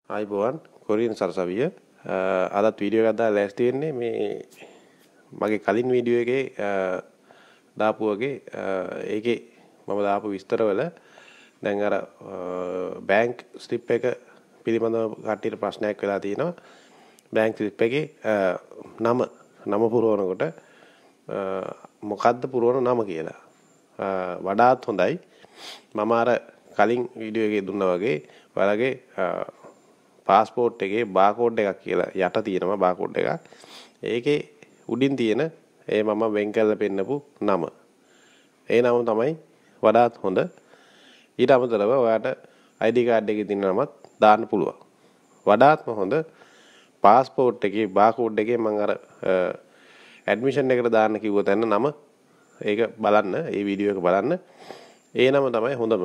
ආයිබෝවන් Korean සරසවිය අදත් video එකක් දාලා ලෑස්ති වෙන්නේ මේ මගේ කලින් වීඩියෝ එකේ දාපු වගේ ඒකේ මම දාපු විස්තරවල දැන් අර බැංක් ස්ලිප් එක පිළිබඳව කට්ටියට ප්‍රශ්නයක් වෙලා තියෙනවා බැංක් ස්ලිප් එකේ නම පුරවනකොට මොකද්ද පුරවන නම කියලා වඩාත් හොඳයි මම අර කලින් වීඩියෝ එකේ දුන්නා වගේ ඔයාලගේ පාස්පෝර්ට් එකේ බාකෝඩ් එකක් කියලා යට තියෙනවා බාකෝඩ් එකක්. ඒකේ උඩින් තියෙන ඒ මම වෙන් කරලා පෙන්නපු නම. ඒ නම තමයි වඩාත් හොඳ. ඊට අමතරව ඔයාට ID කාඩ් එකේ තියෙන නමත් දාන්න පුළුවන්. වඩාත්ම හොඳ පාස්පෝර්ට් එකේ බාකෝඩ් එකේ මම අර ඇඩ්මිෂන් එකට දාන්න කිව්ව තැන නම ඒක බලන්න, ඒ වීඩියෝ එක බලන්න. ඒ නම තමයි හොඳම.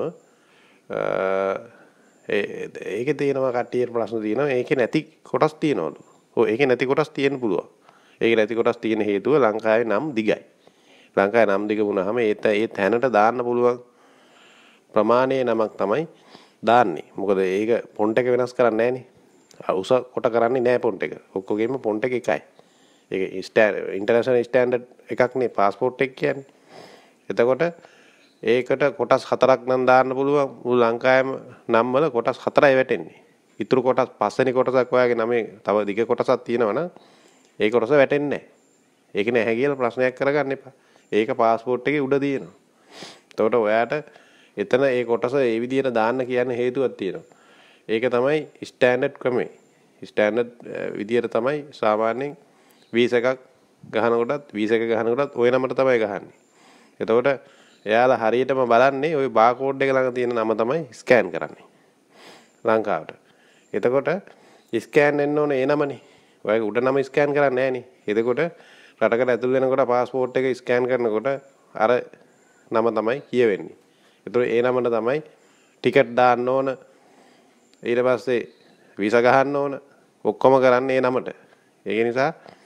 ඒකේ තියෙනවා කට්ටියට ප්‍රශ්න තියෙනවා ඒකේ නැති කොටස් තියෙනවලු. ඔව් ඒකේ නැති කොටස් තියෙන්න පුළුවන්. ඒකේ නැති කොටස් තියෙන හේතුව ලංකාවේ නම් දිගයි. ලංකාවේ නම් දිග වුණාම ඒ තැනට දාන්න පුළුවන් ප්‍රමාණයේ නමක් තමයි දාන්නේ. මොකද ඒක ෆොන්ට් එක වෙනස් කරන්නේ නැහනේ. උස කොට කරන්නේ නැහැ ෆොන්ට් එක. ඔක්කොගෙම ෆොන්ට් එක එකයි. ඒක ඉන්ටර්නැෂනල් ස්ටෑන්ඩඩ් එකක් නේ පාස්පෝර්ට් එක කියන්නේ. එතකොට ඒකට කොටස් 4ක් නම් දාන්න පුළුවන්. මුළු ලංකාවේම නම් වල කොටස් 4යි වැටෙන්නේ. ඊතුරු කොටස් පස්වෙනි කොටසක් ඔයාගේ නමේ තව දිග කොටසක් තියෙනවා නම් ඒ කොටස වැටෙන්නේ නැහැ. ඒක නැහැ කියලා ප්‍රශ්නයක් කරගන්න එපා. ඒක පාස්පෝර්ට් එකේ උඩ තියෙනවා. එතකොට ඔයාට එතන ඒ කොටස ඒ විදිහට දාන්න කියන හේතුවක් තියෙනවා. ඒක තමයි ස්ටෑන්ඩඩ් ක්‍රමය. ස්ටෑන්ඩඩ් විදිහට තමයි සාමාන්‍යයෙන් වීසා එකක් ගහනකොටත් වීසා එක ගහනකොටත් ওই නමට තමයි ගහන්නේ. එතකොට එයාලා හරියටම බලන්නේ ওই බාකෝඩ් එක ළඟ තියෙන නම තමයි ස්කෑන් කරන්නේ ලංකාවට. එතකොට ස්කෑන් වෙන්න ඕනේ ඒ නමනේ. ඔයගේ උඩ නම ස්කෑන් කරන්නේ නැහනේ. එතකොට රටකට ඇතුල් වෙනකොට පාස්පෝර්ට් එක ස්කෑන් කරනකොට අර නම තමයි කියවෙන්නේ. එතකොට ඒ නමට තමයි ටිකට් දාන්න ඕන. ඊට පස්සේ වීසා ගහන්න ඕන. ඔක්කොම කරන්නේ ඒ නමට. ඒක නිසා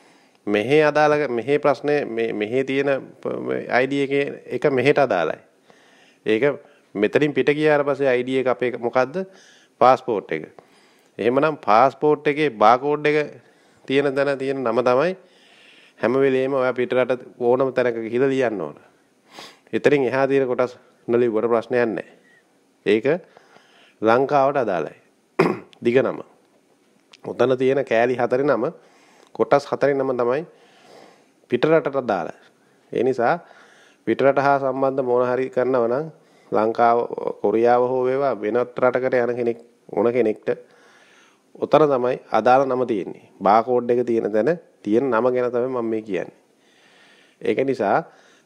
මෙහි ප්‍රශ්නේ මෙහි තියෙන ID එකේ එක මෙහෙට අදාළයි. ඒක මෙතනින් පිට ගියාට පස්සේ ID එක අපේ මොකද්ද? පාස්පෝර්ට් එක. එහෙමනම් පාස්පෝර්ට් එකේ බාකෝඩ් එක තියෙන තැන තියෙන නම තමයි හැම වෙලෙම ඔයා පිටරට ඕනම තැනක ගිහලා ලියන්න ඕන. එතනින් එහා තියෙන කොටස් නොලියුවට ප්‍රශ්නයක් නැහැ. ඒක ලංකාවට අදාළයි. දිග නම. උතන තියෙන කෑලි 4 නම කොටස් 4 නම තමයි පිටරටට දාලා. ඒ නිසා පිටරට හා සම්බන්ධ මොන හරි කරනවා නම් ලංකාව කොරියාව හෝ වේවා වෙනත් රටකට යන කෙනෙක් ඕන කෙනෙක්ට උතන තමයි අදාළ නම තියෙන්නේ. බාකෝඩ් එක තියෙන තැන තියෙන නම ගැන තමයි මම මේ කියන්නේ. ඒක නිසා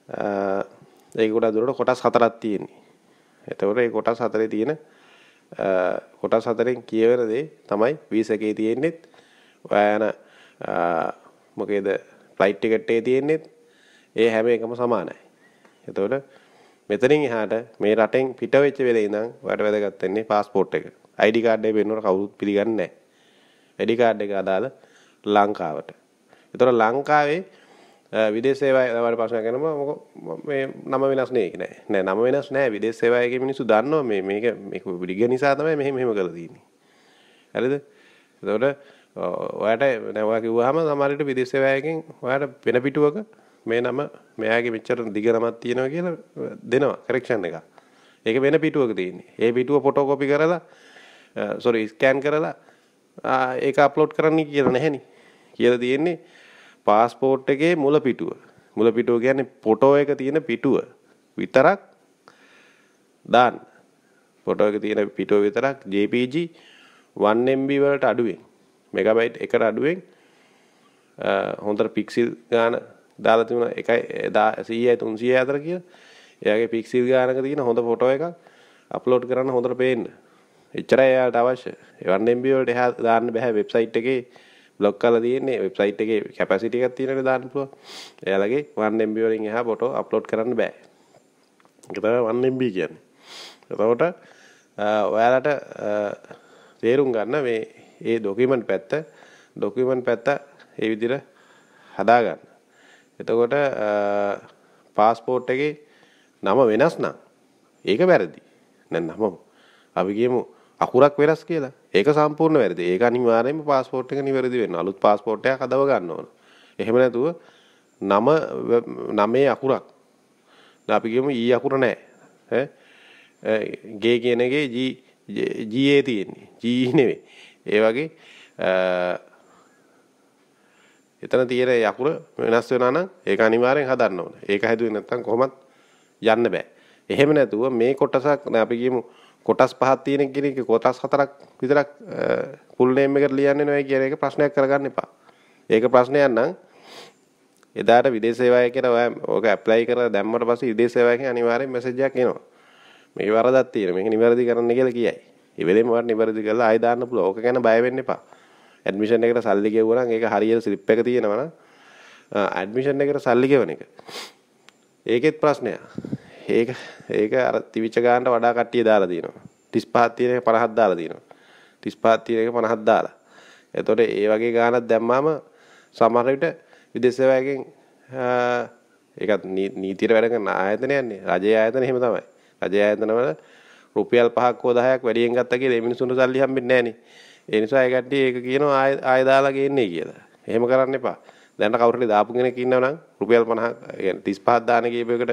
ඒක උඩ දුරට කොටස් 4ක් තියෙන්නේ. එතකොට මේ කොටස් 4 තියෙන කොටස් 4න් කියවෙන දේ තමයි වීසා එකේ තියෙන්නේ. ඔයා යන මොකේද ෆ්ලයිට් ටිකට් එකේ තියෙන්නේ ඒ හැම එකම සමානයි. එතකොට මෙතනින් එහාට මේ රටෙන් පිට වෙච්ච වෙලේ ඉඳන් ඔයාලට වැදගත් වෙන්නේ පාස්පෝර්ට් එක. ID කාඩ් එක වෙනකොට කවුරුත් පිළිගන්නේ නැහැ. ID කාඩ් එක අදාළ ලංකාවට. එතකොට ලංකාවේ විදේශ සේවාවේ වල ප්‍රශ්න කරනවා මේ නම වෙනස් නේ නෑ. නෑ නම වෙනස් නෑ. විදේශ සේවාවේ මිනිස්සු දන්නවා මේක විදිහ නිසා තමයි මෙහෙම කරලා තියෙන්නේ. හරිද? එතකොට ඔයාට දැන් ඔයා කිව්වහම සමහර විට විදේශ සේවාවකින් ඔයාට වෙන පිටුවක මේ නම මෙයාගේ මෙච්චර දිග නමක් තියෙනවා කියලා දෙනවා කරෙක්ෂන් එකක්. ඒක වෙන පිටුවක තියෙන්නේ. ඒ පිටුව ෆොටෝකෝපි කරලා ස්කෑන් කරලා ඒක අප්ලෝඩ් කරන්න කියලා නැහෙනි. කියලා තියෙන්නේ පාස්පෝර්ට් එකේ මුල පිටුව. මුල පිටුව කියන්නේ ෆොටෝ එක තියෙන පිටුව විතරක් දාන්න. ෆොටෝ එක තියෙන පිටුව විතරක් JPG 1MB වලට අඩුවෙන් මෙගාබයිට් එකට අඩුවෙන් හොඳට පික්සල් ගාන දාලා තිබුණා 100යි 300යි අතර කියලා. එයාගේ පික්සල් ගානක තියෙන හොඳ ෆොටෝ එකක් අප්ලෝඩ් කරන්න හොඳට පේන්න. එච්චරයි එයාට අවශ්‍ය. 1MB වලට එහා දාන්න බෑ වෙබ්සයිට් එකේ බ්ලොක් කරලා තියෙන්නේ. වෙබ්සයිට් එකේ කැපැසිටි එකක් තියෙනනේ දාන්න පුළුවන්. එයාලගේ 1MB වලින් එහා ෆොටෝ අප්ලෝඩ් කරන්න බෑ. ඒක තමයි 1MB කියන්නේ. එතකොට ඔයාලට තේරුම් ගන්න මේ ඒ ડોකියුමන්ට් පැත්ත ඒ විදිහට හදා ගන්න. එතකොට පාස්පෝර්ට් එකේ නම වෙනස් නම් ඒක වැරදි. දැන් නම අපි කියමු අකුරක් වෙනස් කියලා. ඒක සම්පූර්ණ වැරදි. ඒක අනිවාර්යයෙන්ම પાස්පෝර්ට් එක නිවැරදි වෙන්න. අලුත් પાස්පෝර්ට් එකක් හදව ගන්න ඕන. එහෙම නැතුව නමේ අකුරක්. දැන් අපි කියමු ඊ අකුර නැහැ. ගේ කියන එකේ GA තියෙන්නේ. GE නෙවෙයි. ඒ වගේ එතන තියෙන යකුර වෙනස් වෙනවා නම් ඒක අනිවාර්යෙන් හදන්න ඕන. ඒක හැදුවේ නැත්නම් කොහොමත් යන්න බෑ. එහෙම නැතුව මේ කොටසක් අපි කියමු කොටස් පහක් තියෙන කෙනෙක් කොටස් හතරක් විතරක් ෆුල් නේම් එකට ලියන්නේ නැහැ කියන එක ප්‍රශ්නයක් කරගන්න එපා. ඒක ප්‍රශ්නයක් නම් එදාට විදේශ සේවාවේ කියලා ඔයා ඕක ඇප්ලයි කරලා දැම්මට පස්සේ විදේශ සේවාවකින් අනිවාර්යෙන් මැසේජ් එකක් එනවා. මේ වරදක් තියෙන මේක නිවැරදි කරන්න කියලා කියයි. ඒ වෙලෙම වට නිවැරදි කරලා ආයෙ දාන්න පුළුවන්. ඕක ගැන බය වෙන්න එපා. ඇඩ්මිෂන් එකට සල්ලි ගෙවුවා නම් ඒක හරියට ස්ලිප් එක තියෙනවා නම් ඇඩ්මිෂන් එකට සල්ලි ගෙවන එක. ඒකෙත් ප්‍රශ්නයක්. ඒක අර තිවිච්ච ගානට වඩා කට්ටිය දාලා තියෙනවා. 35 තියෙන එක 50ක් දාලා තියෙනවා. 35 තියෙන එක 50ක් දාලා. එතකොට ඒ වගේ ගානක් දැම්මාම සමහර විට විදේශ සේවයෙන් ඒකත් නීතියට වැඩ කරන ආයතනයන්නේ. රජයේ ආයතන එහෙම තමයි. රජයේ ආයතන වල රුපියල් 5ක් හෝ 10ක් වැඩියෙන් ගත්තා කියලා ඒ මිනිස්සුන්ට සල්ලි හම්බෙන්නේ නැහනේ. ඒ නිසා ඒ කට්ටිය ඒක කියනවා ආය දාලා ගේන්නේ කියලා. එහෙම කරන්න එපා. දැන් කවුරු හරි දාපු කෙනෙක් ඉන්නවා නම් රුපියල් 50 يعني 35ක් දාන කීපයකට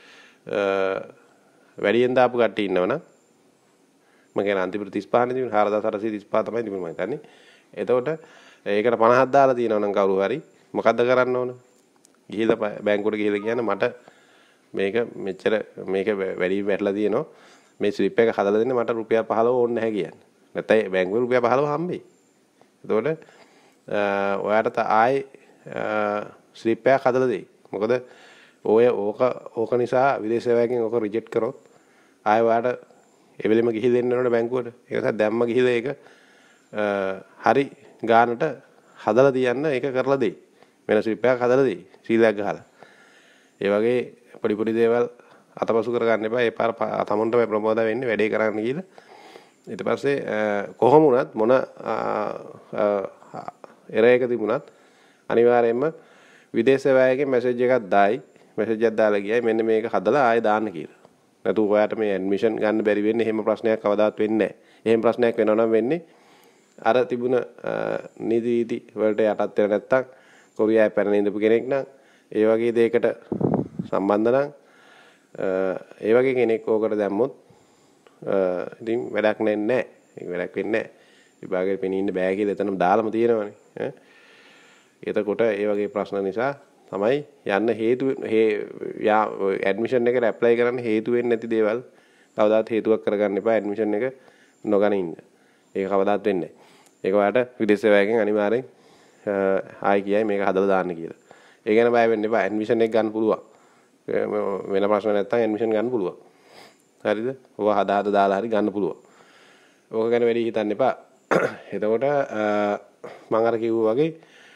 වැඩියෙන් දාපු කට්ටිය ඉන්නවනම් මම කියන අන්තිමට 35 නේ තිබුණේ 4435 තමයි තිබුණේ මම හිතන්නේ. එතකොට ඒකට 50ක් දාලා තියෙනවා නම් කවුරු හරි මොකද්ද කරන්න ඕන? ගිහිල්ලා බැංකුවට ගිහිල්ලා කියන්න මට මේක මෙච්චර මේක වැඩි වැටලා තියෙනවා. මේ ස්ලිප් එක හදලා දෙන්න මට රුපියල් 15 ඕනේ නැහැ කියන්නේ. නැත්නම් බැංකුවේ රුපියල් 15 හම්බෙයි. එතකොට ඔයාට ආයේ ස්ලිප් එකක් හදලා දෙයි. මොකද ඕක නිසා විදේශ සේවයෙන් ඕක රිජෙක්ට් කරොත් ආයෙ ඔයාට ඒ වෙලෙම ගිහිල්ලා එන්න ඕනේ බැංකුවට. ඒ නිසා දැම්ම ගිහිල්ලා ඒක හරි ගානට හදලා තියන්න ඒක කරලා දෙයි. වෙන ස්ලිප් එකක් හදලා දෙයි. සීලයක් ගහලා. ඒ වගේ පොඩි දේවල් අතපසු කරගන්න එපා. ඒ පාර තමන්ටම ප්‍රමෝද වෙන්නේ වැඩේ කරන්න කියලා. ඊට පස්සේ කොහොම වුණත් මොන එරර් එක තිබුණත් අනිවාර්යයෙන්ම විදේශ සේවයෙන් මැසේජ් එකක් දායි. මැසේජ් එකක් දාලා ගියයි මෙන්න මේක හදලා ආයෙ දාන්න කියලා. නැතු ඔයාට මේ ඇඩ්මිෂන් ගන්න බැරි වෙන්නේ එහෙම ප්‍රශ්නයක් කවදාවත් වෙන්නේ නැහැ. එහෙම ප්‍රශ්නයක් වෙනවා නම් වෙන්නේ අර තිබුණ නීති වලට යටත් වෙලා නැත්තම් කොරියාවේ පැන ඉඳපු කෙනෙක් නම් ඒ වගේ දෙයකට සම්බන්ධ නම් ඒ වගේ කෙනෙක් ඕකට දැම්මොත් ඉතින් වැඩක් නැහැ. ඒක වැඩක් වෙන්නේ නැහැ. විභාගයේ පෙනී ඉන්න බෑ කියලා එතනම දාලාම තියෙනවනේ. එතකොට ඒ වගේ ප්‍රශ්න නිසා තමයි යන්න හේතු ඇඩ්මිෂන් එකට ඇප්ලයි කරන්න හේතු වෙන්නේ නැති දේවල් කවදාත් හේතුවක් කරගන්න එපා. ඇඩ්මිෂන් එක නොගන ඉන්න. ඒක කවදාත් වෙන්නේ නැහැ. ඒක ඔයාලට විදේශ සේවයෙන් අනිවාර්යෙන් ආයි කියයි මේක හදලා දාන්න කියලා. ඒ ගැන බය වෙන්න එපා. ඇඩ්මිෂන් එක ගන්න පුළුවන්. වෙන ප්‍රශ්න නැත්නම් ඇඩ්මිෂන් ගන්න පුළුවන්. හරිද? ඔය හදා දාලා හරි ගන්න පුළුවන්. ඕක ගැන වැඩි හිතන්න එපා. එතකොට මම අර කිව්වා වගේ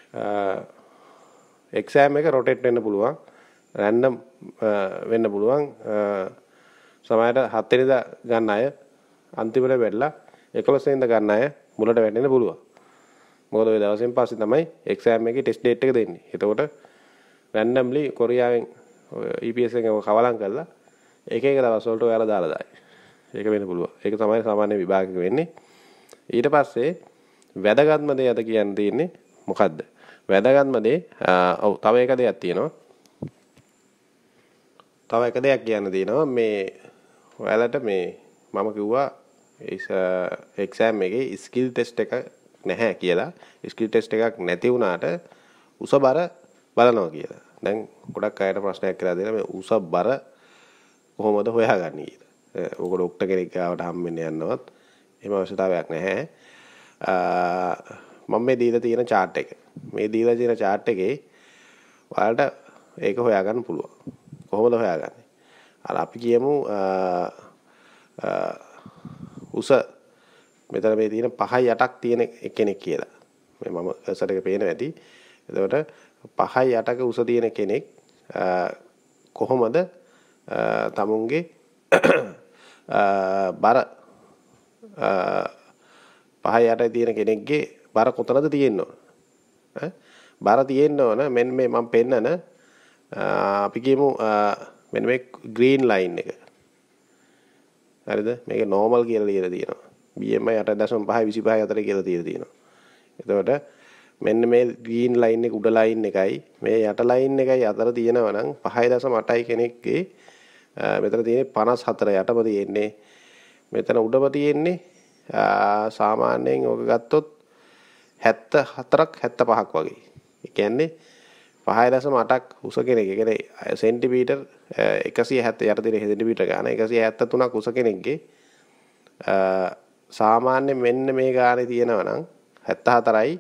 එක්සෑම් එක රොටේට් වෙන්න පුළුවන්. රැන්ඩම් වෙන්න පුළුවන්. සමහරට 7 වෙනිදා ගන්න අය අන්තිමට වෙట్లా 11 වෙනිදා ගන්න අය මුලට වැටෙන්න පුළුවන්. මොකද ඔය දවසෙන් පස්සේ තමයි එක්සෑම් එකේ ටෙස්ට් ඩේට් එක දෙන්නේ. එතකොට රැන්ඩම්ලි කොරියාවෙන් EPS එකව කවලම් කරලා එක දවස් වලට ඔයාලා දාලා දායි. ඒක වෙන්න පුළුවන්. ඒක තමයි සාමාන්‍ය විභාගයක වෙන්නේ. ඊට පස්සේ වැදගත්ම දේ අද කියන්න තියෙන්නේ මොකද්ද? වැදගත්ම දේ තව එක දෙයක් තියෙනවා. තව එක දෙයක් කියන්න තියෙනවා මේ ඔයාලට මේ මම කිව්වා එක්සෑම් එකේ ස්කිල් ටෙස්ට් එක නැහැ කියලා. ස්කිල් ටෙස්ට් එකක් නැති වුණාට උස බර බලනවා කියලා. දැන් ගොඩක් අයට ප්‍රශ්නයක් කියලා දෙනවා මේ උස බර කොහොමද හොයාගන්නේ කියලා. ඕක ડોක්ටර් කෙනෙක් ගාවට හම්බෙන්න යන්නවත් එහෙම අවශ්‍යතාවයක් නැහැ. මම මේ දීලා තියෙන chart එක. මේ දීලා තියෙන chart එකේ ඔයාලට ඒක හොයාගන්න පුළුවන්. කොහොමද හොයාගන්නේ? අර අපි කියමු උස මෙතන මේ තියෙන 5යි 8ක් තියෙන කෙනෙක් කියලා. මේ මම කර්සර් එක පේනවා ඇති. එතකොට 5යි 8ක උස තියෙන කෙනෙක් කොහොමද තමුන්ගේ බර 5යි 8යි තියෙන කෙනෙක්ගේ බර කොතනද තියෙන්න ඕන? බර තියෙන්න ඕන මෙන්න මේ මම පෙන්නන අපි කියමු මෙන්න මේ ග්‍රීන් ලයින් එක. හරිද? මේක normal කියලා ලියලා තියෙනවා. BMI 8.5 25 අතර කියලා තියෙනවා. එතකොට මෙන්න මේ green line එක උඩ line එකයි මේ යට line එකයි අතර තියෙනවා නම් 5.8යි කෙනෙක්ගේ මෙතන තියෙන්නේ 54 යටම තියෙන්නේ. මෙතන උඩම තියෙන්නේ සාමාන්‍යයෙන් ඔක ගත්තොත් 74ක් 75ක් වගේ. ඒ කියන්නේ 5.8ක් උස කෙනෙක්. ඒ කියන්නේ සෙන්ටිමීටර් 170 යට තියෙන සෙන්ටිමීටර ගාන 173ක් උස කෙනෙක්ගේ සාමාන්‍ය මෙන්න මේ ගානේ තියෙනවා නම් 74යි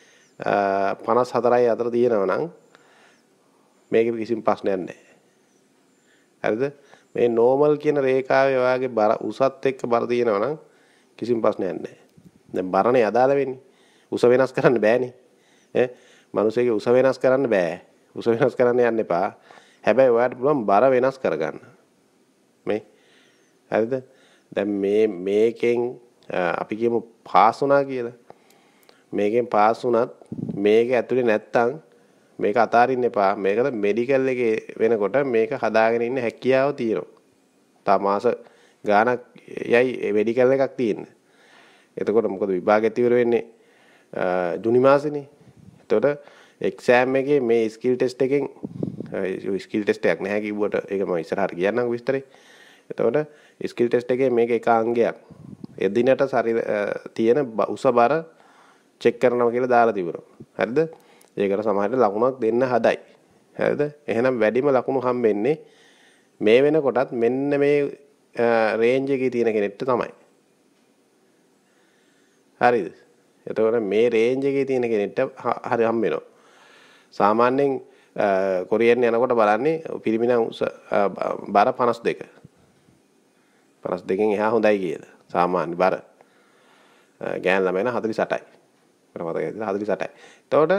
54යි අතර තියෙනවා නම් මේක කිසිම ප්‍රශ්නයක් නැහැ. හරිද? මේ normal කියන රේඛාවේ ඔයාගේ බර උසත් එක්ක බර තියෙනවා නම් කිසිම ප්‍රශ්නයක් නැහැ. දැන් බරනේ අදාළ වෙන්නේ. උස වෙනස් කරන්න බෑනේ. මිනිස්සෙගේ උස වෙනස් කරන්න බෑ. උස වෙනස් කරන්න යන්න එපා. හැබැයි ඔයාලට පුළුවන් බර වෙනස් කරගන්න. මේ හරිද? දැන් මේකෙන් අපි කියමු පාස් වුණා කියලා. මේකෙන් පාස් වුණත් මේක ඇතුලේ නැත්තම් මේක අතාරින්න එපා. මේකට මෙඩිකල් එකේ වෙනකොට මේක හදාගෙන ඉන්න හැකියාව තියෙනවා. තා මාස ගාණක් යයි මෙඩිකල් එකක් තියෙන. එතකොට මොකද විභාගෙත් ඉවර වෙන්නේ ජුනි මාසෙනේ. එතකොට එක්සෑම් එකේ මේ ස්කිල් ටෙස්ට් එකෙන් ස්කිල් ටෙස්ට් එකක් නැහැ කිව්වට ඒක මම ඉස්සරහට කියන්නම් විස්තරේ. එතකොට ස්කිල් ටෙස්ට් එකේ මේක එක අංගයක්. එදිනට තියෙන උස බර චෙක් කරනවා කියලා දාලා තිබුණා. හරිද? ඒකට සමහරට ලකුණක් දෙන්න හදයි. හරිද? එහෙනම් වැඩිම ලකුණු හම්බෙන්නේ මේ වෙනකොටත් මෙන්න මේ රේන්ජ් එකේ තියෙන කෙනෙක්ට තමයි. හරිද? එතකොට මේ රේන්ජ් එකේ තියෙන කෙනෙක්ට හරි හම්බ වෙනවා. සාමාන්‍යයෙන් කොරියන් යනකොට බලන්නේ පිරිමිණ බර 52. 52කින් එහා හොඳයි කියලා. සාමාන්‍ය බර. ගෑන් ළමයින 48යි. මට මතකයි 48යි. එතකොට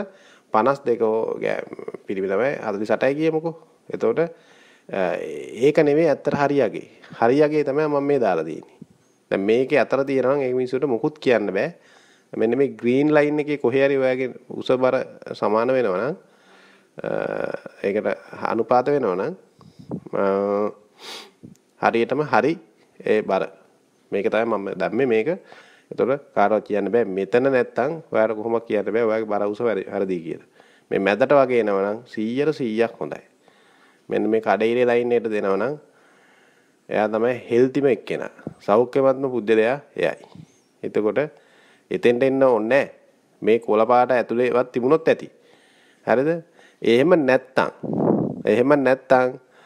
52 පිරිමි ළමයි 48යි කියමුකෝ. එතකොට ඒක නෙමෙයි ඇත්තට හරියගේ. හරියගේ තමයි මම මේ දාලා තියෙන්නේ. දැන් මේකේ අතර තියෙනවා නම් ඒ මිනිස්සුන්ට මොකුත් කියන්න බෑ. මෙන්න මේ green line එකේ කොහේ හරි ඔයාගේ උස බර සමාන වෙනවා නම් ඒකට අනුපාත වෙනවා නම් හරියටම හරි ඒ බර මේක තමයි මම දැම්මේ මේක. එතකොට කාටවත් කියන්න බෑ මෙතන නැත්තම් ඔයාලට කොහොමද කියන්න බෑ ඔයාගේ බර උස වැරදි කියලා. මේ මැදට වගේ එනවා නම් 100%ක් හොඳයි. මෙන්න මේ කඩේරේ ලයින් එකට දෙනවා නම් එයා තමයි හෙල්තිම එක්කෙනා. සෞඛ්‍යවත්ම පුද්ගලයා එයයි. එතකොට එතෙන්ට එන්න ඕනේ මේ කොළ පාට ඇතුලේවත් තිබුණොත් ඇති. හරිද? එහෙම නැත්තම්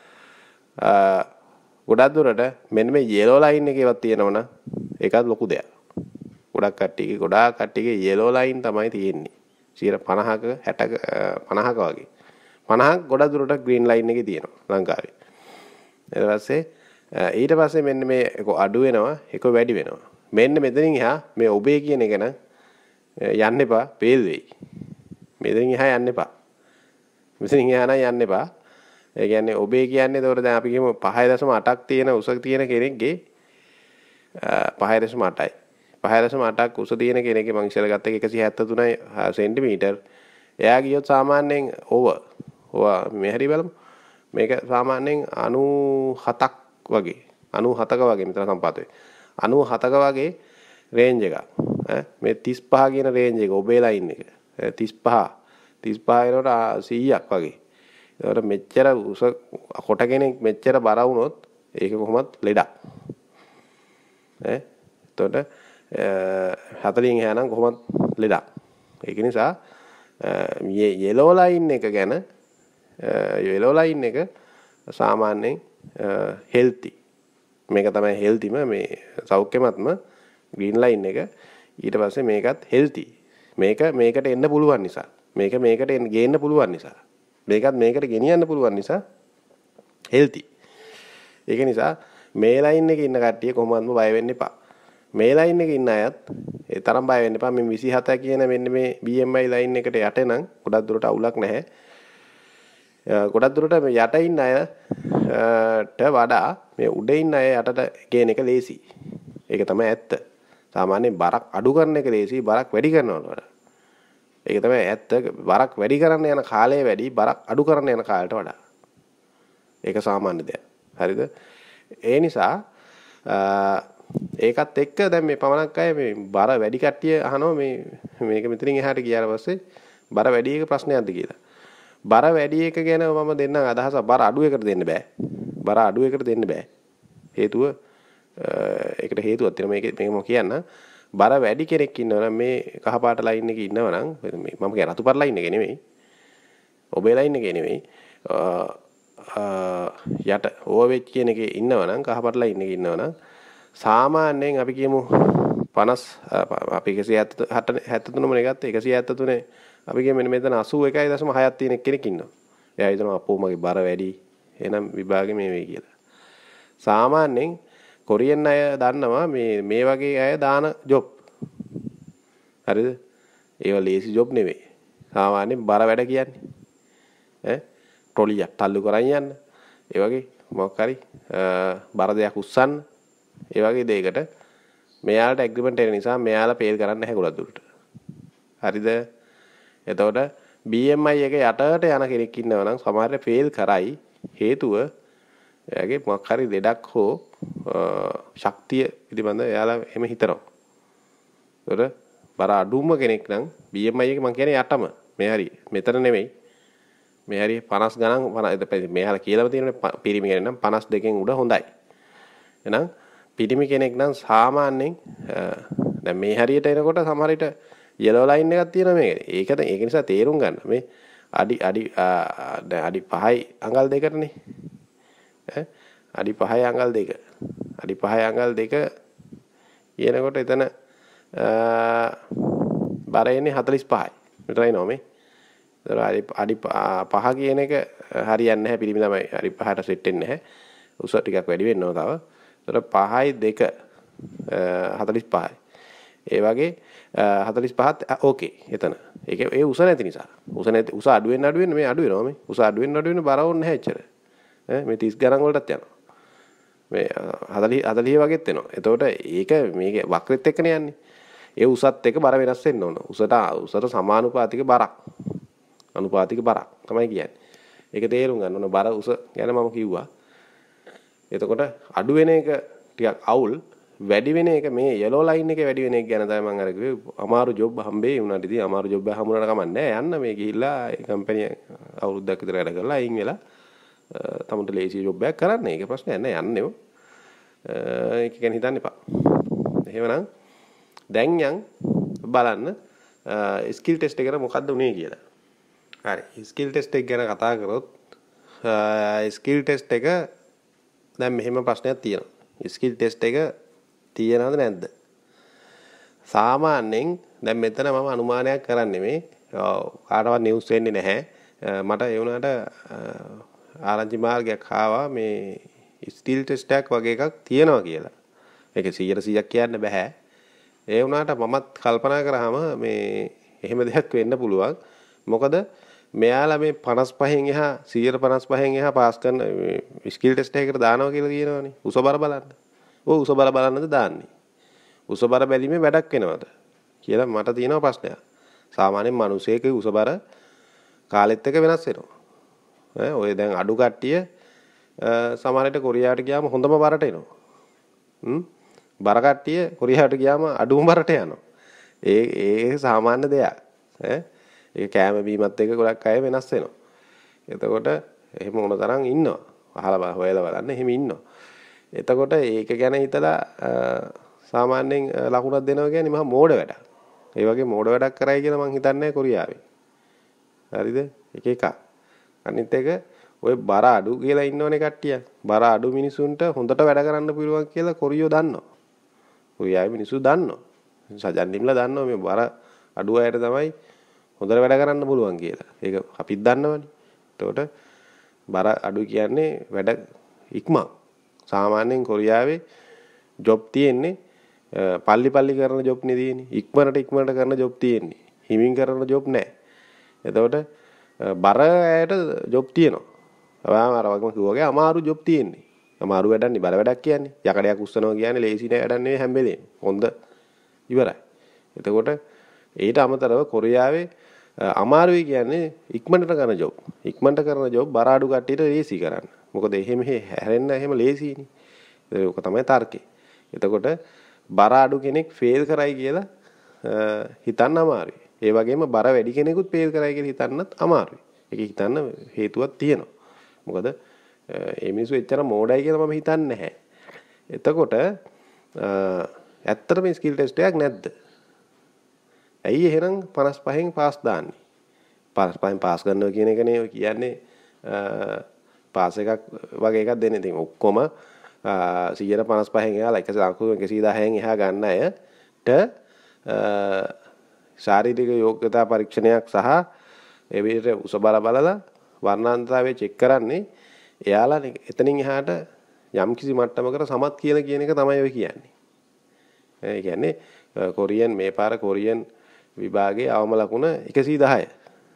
ගොඩක් දුරට මෙන්න මේ yellow line එකේවත් තියෙනවනම් ඒකත් ලොකු දෙයක්. ගොඩක් කට්ටියගේ yellow line තමයි තියෙන්නේ. 50ක 60ක 50ක වගේ. 50ක් ගොඩක් දුරට green line එකේ තියෙනවා ලංකාවේ. ඊට පස්සේ මෙන්න මේ එක අඩු වෙනවා එක වැඩි වෙනවා. මෙන්න මෙතනින් එහා මේ ඔබේ කියන එක නම් යන්න එපා පේල් වෙයි. මෙතනින් එහා යන්න එපා. මෙතනින් එහා නම් යන්න එපා. ඒ කියන්නේ ඔබේ කියන්නේ ඒතකොට දැන් අපි කියමු 5.8ක් තියෙන උස තියෙන කෙනෙක්ගේ 5.8යි. 5.8ක් උස තියෙන කෙනෙක්ගේ මං ඉස්සෙල්ලා ගත්ත එක 173 සෙන්ටිමීටර්. එයා ගියොත් සාමාන්‍යයෙන් ඕවා මේ හරි බලමු. මේක සාමාන්‍යයෙන් 97ක් වගේ 97ක වගේ මෙතන සම්පාත වෙයි. 97ක වගේ රේන්ජ් එකක්. මේ 35 කියන රේන්ජ් එක ඔබේ ලයින් එක. 35 වෙනකොට 100ක් වගේ. ඒකට මෙච්චර උස කොට කෙනෙක් මෙච්චර බර වුණොත් ඒක කොහොමත් ලෙඩක්. එතකොට 40න් එහා නම් කොහොමත් ලෙඩක්. ඒක නිසා yellow line එක ගැන yellow line එක සාමාන්‍යයෙන් healthy. මේක තමයි healthyම මේ සෞඛ්‍යමත්ම green line එක. ඊට පස්සේ මේකත් healthy. මේකට එන්න පුළුවන් නිසා. මේකට ගේන්න පුළුවන් නිසා. මේකට ගෙනියන්න පුළුවන් නිසා healthy. ඒක නිසා මේ line එකේ ඉන්න කට්ටිය කොහොමත්ම බය වෙන්න එපා. මේ line එකේ ඉන්න අයත් ඒ තරම් බය වෙන්න එපා. මේ 27 කියන මෙන්න මේ BMI line එකට යට නම් ගොඩක් දුරට අවුලක් නැහැ. ගොඩක් දුරට මේ යට ඉන්න අයට වඩා මේ උඩ ඉන්න අය යටට ගේන එක ලේසි. ඒක තමයි ඇත්ත. සාමාන්‍යයෙන් බරක් අඩු කරන එක ලේසි බරක් වැඩි කරනවට වඩා. ඒක තමයි ඇත්ත. බරක් වැඩි කරන්න යන කාලය වැඩි බරක් අඩු කරන්න යන කාලයට වඩා. ඒක සාමාන්‍ය දෙයක්. හරිද? ඒ නිසා ඒකත් එක්ක දැන් මේ පමණක් අය මේ බර වැඩි කට්ටිය අහනවා මේ මේක මෙතනින් එහාට ගියාට පස්සේ බර වැඩි එක ප්‍රශ්නයක්ද කියලා. බර වැඩි එක ගැන මම දෙන්නම් අදහස බර අඩු එකට දෙන්න බෑ. බර අඩු එකට දෙන්න බෑ. හේතුව ඒකට හේතුවක් තියෙනවා මේක මම කියන්න. බර වැඩි කෙනෙක් ඉන්නවනම් මේ කහපාට ලයින් එකේ ඉන්නවනම් මම කියන්නේ රතු පාට ලයින් එකේ නෙමෙයි. ඔබේ ලයින් එකේ නෙමෙයි. යට ඕවෙච් කියන එකේ ඉන්නවනම් කහපාට ලයින් එකේ ඉන්නවනම් සාමාන්‍යයෙන් අපි කියමු 50 අපි 173 නේ ගත්තේ 173 අපි කියමු මෙන්න මෙතන 81.6ක් තියෙන කෙනෙක් ඉන්නවා. එයා හිතනවා අපෝ මගේ බර වැඩි. එහෙනම් විභාගෙ මේ වෙයි කියලා. සාමාන්‍යයෙන් කොරියන් අය දන්නවා මේ වගේ අය දාන ජොබ්. හරිද? ඒවා ලේසි ජොබ් නෙවෙයි. සාමාන්‍යයෙන් බර වැඩ කියන්නේ. ට්‍රොලියක් තල්ලු කරන් යන්න. ඒ වගේ මොකක් හරි බර දෙයක් උස්සන්න. ඒ වගේ දෙයකට මෙයාලට ඇග්‍රීමන්ට් එක නිසා මෙයාලා පේල් කරන්න නැහැ ගොඩක් දුරට. හරිද? එතකොට BMI එක යටට යන කෙනෙක් ඉන්නවා නම් සමහරට ෆේල් කරයි හේතුව එයාගේ මොකක් හරි ලෙඩක් හෝ ශක්තිය පිළිබඳ එයාලා එහෙම හිතනවා. ඒතකොට බර අඩුම කෙනෙක් නම් BMI එක මම කියන්නේ යටම මේ හරි මෙතන නෙමෙයි මේ හරි 50 ගණන් මෙයාලා කියලාම තියෙනනේ පිරිමි කෙනෙක් නම් 52කින් උඩ හොඳයි. එහෙනම් පිරිමි කෙනෙක් නම් සාමාන්‍යයෙන් දැන් මේ හරියට එනකොට සමහර විට yellow line එකක් තියෙනවා මේකේ. ඒක නිසා තේරුම් ගන්න. මේ අඩි 5යි අඟල් දෙකටනේ. අඩි 5යි අඟල් දෙක. අඩි 5යි අඟල් දෙක කියනකොට එතන බර එන්නේ 45යි. මෙතනයි නෝ මේ. අඩි 5 කියන එක හරියන්නේ නැහැ පිළිමි තමයි. අඩි 5ට සෙට් වෙන්නේ නැහැ. උස ටිකක් වැඩි වෙන්න ඕන තව. ඒතර 5යි 2 45යි. ඒ වගේ 45ත් ඕකේ එතන. ඒ උස නැති නිසා. උස අඩු වෙන්න මේ අඩු වෙනවා මේ. උස අඩු වෙන්න බර ඕනේ නැහැ එච්චර. මේ 30 ගණන් වලටත් යනවා. මේ 40 වගේත් එනවා. එතකොට ඒක මේක වක්‍රෙත් එක්කනේ යන්නේ. ඒ උසත් එක්ක බර වෙනස් වෙන්න ඕන. උසට සමානුපාතික බරක්. අනුපාතික බරක් තමයි කියන්නේ. ඒක තේරුම් ගන්න ඕන. බර උස ගැන මම කිව්වා. එතකොට අඩු වෙන එක ටිකක් අවුල් වැඩි වෙන එක මේ yellow line එකේ වැඩි වෙන එක ගැන තමයි මම අර කිව්වේ අමාරු ජොබ් හම්බෙයි උනාට ඉතින් අමාරු ජොබ් එක හම්බුනට කමක් නැහැ යන්න මේ ගිහිල්ලා ඒ කම්පැනි අවුරුද්දක් විතර වැඩ කරලා අයින් වෙලා තමන්ට ලේසි ජොබ් එකක් කරන්න ඒක ප්‍රශ්නයක් නැහැ යන්නේම ඒක ගැන හිතන්න එපා එහෙමනම් දැන් යන් බලන්න ස්කිල් ටෙස්ට් එක ගැන මොකද්ද උනේ කියලා හරි ස්කිල් ටෙස්ට් එක ගැන කතා කරොත් ස්කිල් ටෙස්ට් එක දැන් මෙහෙම ප්‍රශ්නයක් තියෙනවා ස්කිල් ටෙස්ට් එක තියෙනවද නැද්ද සාමාන්‍යයෙන් දැන් මෙතන මම අනුමානයක් කරන්නේ මේ කාටවත් නිවුස් වෙන්නේ නැහැ මට ඒ වුණාට ආරංචි මාර්ගයක් ආවා මේ ස්කිල් ටෙස්ට් එකක් වගේ එකක් තියෙනවා කියලා ඒක 100% කියන්න බෑ ඒ වුණාට මමත් කල්පනා කරාම මේ එහෙම දෙයක් වෙන්න පුළුවන් මොකද මෙයාලා මේ 55න් එහා 155න් එහා පාස් කරන ස්කිල් ටෙස්ට් එකකට දානවා කියලා කියනවනේ උස බර බලන්න ඔව් උස බර බලන්නද දාන්නේ උස බර බැලීමේ වැඩක් වෙනවද කියලා මට තියෙනවා ප්‍රශ්නයක් සාමාන්‍යයෙන් මිනිසෙක උස බර කාලෙත් එක්ක වෙනස් වෙනවා ඔය දැන් අඩු කට්ටිය සමහරවිට කොරියාවට ගියාම හොඳම බරට එනවා බර කට්ටිය කොරියාවට ගියාම අඩුම බරට යනවා ඒ සාමාන්‍ය දෙයක් ඒක කෑම බීමත් එක්ක ගොඩක් අය වෙනස් වෙනවා එතකොට එහෙම මොන තරම් ඉන්නවා අහලා හොයලා බලන්න එහෙම ඉන්නවා එතකොට ඒක ගැන හිතලා සාමාන්‍යයෙන් ලකුණක් දෙනවා කියන්නේ මහා මෝඩ වැඩක්. ඒ වගේ මෝඩ වැඩක් කරයි කියලා මං හිතන්නේ කොරියාවේ. හරිද? එක. අනිත් එක ඔය බර අඩු කියලා ඉන්නවනේ කට්ටිය. බර අඩු මිනිසුන්ට හොඳට වැඩ කරන්න පුළුවන් කියලා කොරියෝ දන්නවා. කොරියාවේ මිනිස්සු දන්නවා. සජන්නිම්ලා දන්නවා මේ බර අඩු අයට තමයි හොඳට වැඩ කරන්න පුළුවන් කියලා. ඒක අපිත් දන්නවනේ. එතකොට බර අඩු කියන්නේ වැඩ ඉක්මන්. සාමාන්‍යයෙන් කොරියාවේ ජොබ් තියෙන්නේ පල්ලි කරන ජොබ් නේ තියෙන්නේ ඉක්මනට කරන ජොබ් තියෙන්නේ හිමින් කරන ජොබ් නැහැ එතකොට බර ඇයට ජොබ් තියෙනවා ඔයාම අර වගේම කිව්වාගේ අමාරු ජොබ් තියෙන්නේ අමාරු වැඩන්නේ බර වැඩක් කියන්නේ යකඩයක් උස්සනවා කියන්නේ ලේසි නෑ වැඩක් නෙවෙයි හැම වෙලේම හොඳ ඉවරයි එතකොට ඊට අමතරව කොරියාවේ අමාරුයි කියන්නේ ඉක්මනට කරන ජොබ් බර අඩු කට්ටියට ලේසි කරන්න මොකද එහෙම හැරෙන්න එහෙම ලේසියිනේ ඒක තමයි තර්කේ එතකොට බර අඩු කෙනෙක් ෆේල් කරයි කියලා හිතන්න අමාරුයි. ඒ වගේම බර වැඩි කෙනෙකුත් ෆේල් කරයි කියලා හිතන්නත් අමාරුයි. ඒක හිතන්න හේතුවක් තියෙනවා. මොකද මේ මිනිස්සු එච්චර මෝඩයි කියලා මම හිතන්නේ නැහැ. එතකොට ඇත්තටම ස්කිල් ටෙස්ට් එකක් නැද්ද? ඇයි එහෙනම් 55න් පාස් දාන්නේ? 55න් පාස් කරනවා කියන එකනේ ඔය කියන්නේ පාස් එකක් වගේ එකක් දෙන්නේ. ඉතින් ඔක්කොම 155න් එහාලා 110න් එහා ගන්න අයට ශාරීරික යෝග්‍යතා පරීක්ෂණයක් සහ ඒ විදිහට උස බල බලලා වර්ණාන්තරතාවය චෙක් කරන්නේ එයාලා එතනින් එහාට යම්කිසි මට්ටමකට සමත් කියලා කියන එක තමයි ඔය කියන්නේ. ඒ කියන්නේ කොරියන් මේ පාර කොරියන් විභාගයේ අවම ලකුණ 110.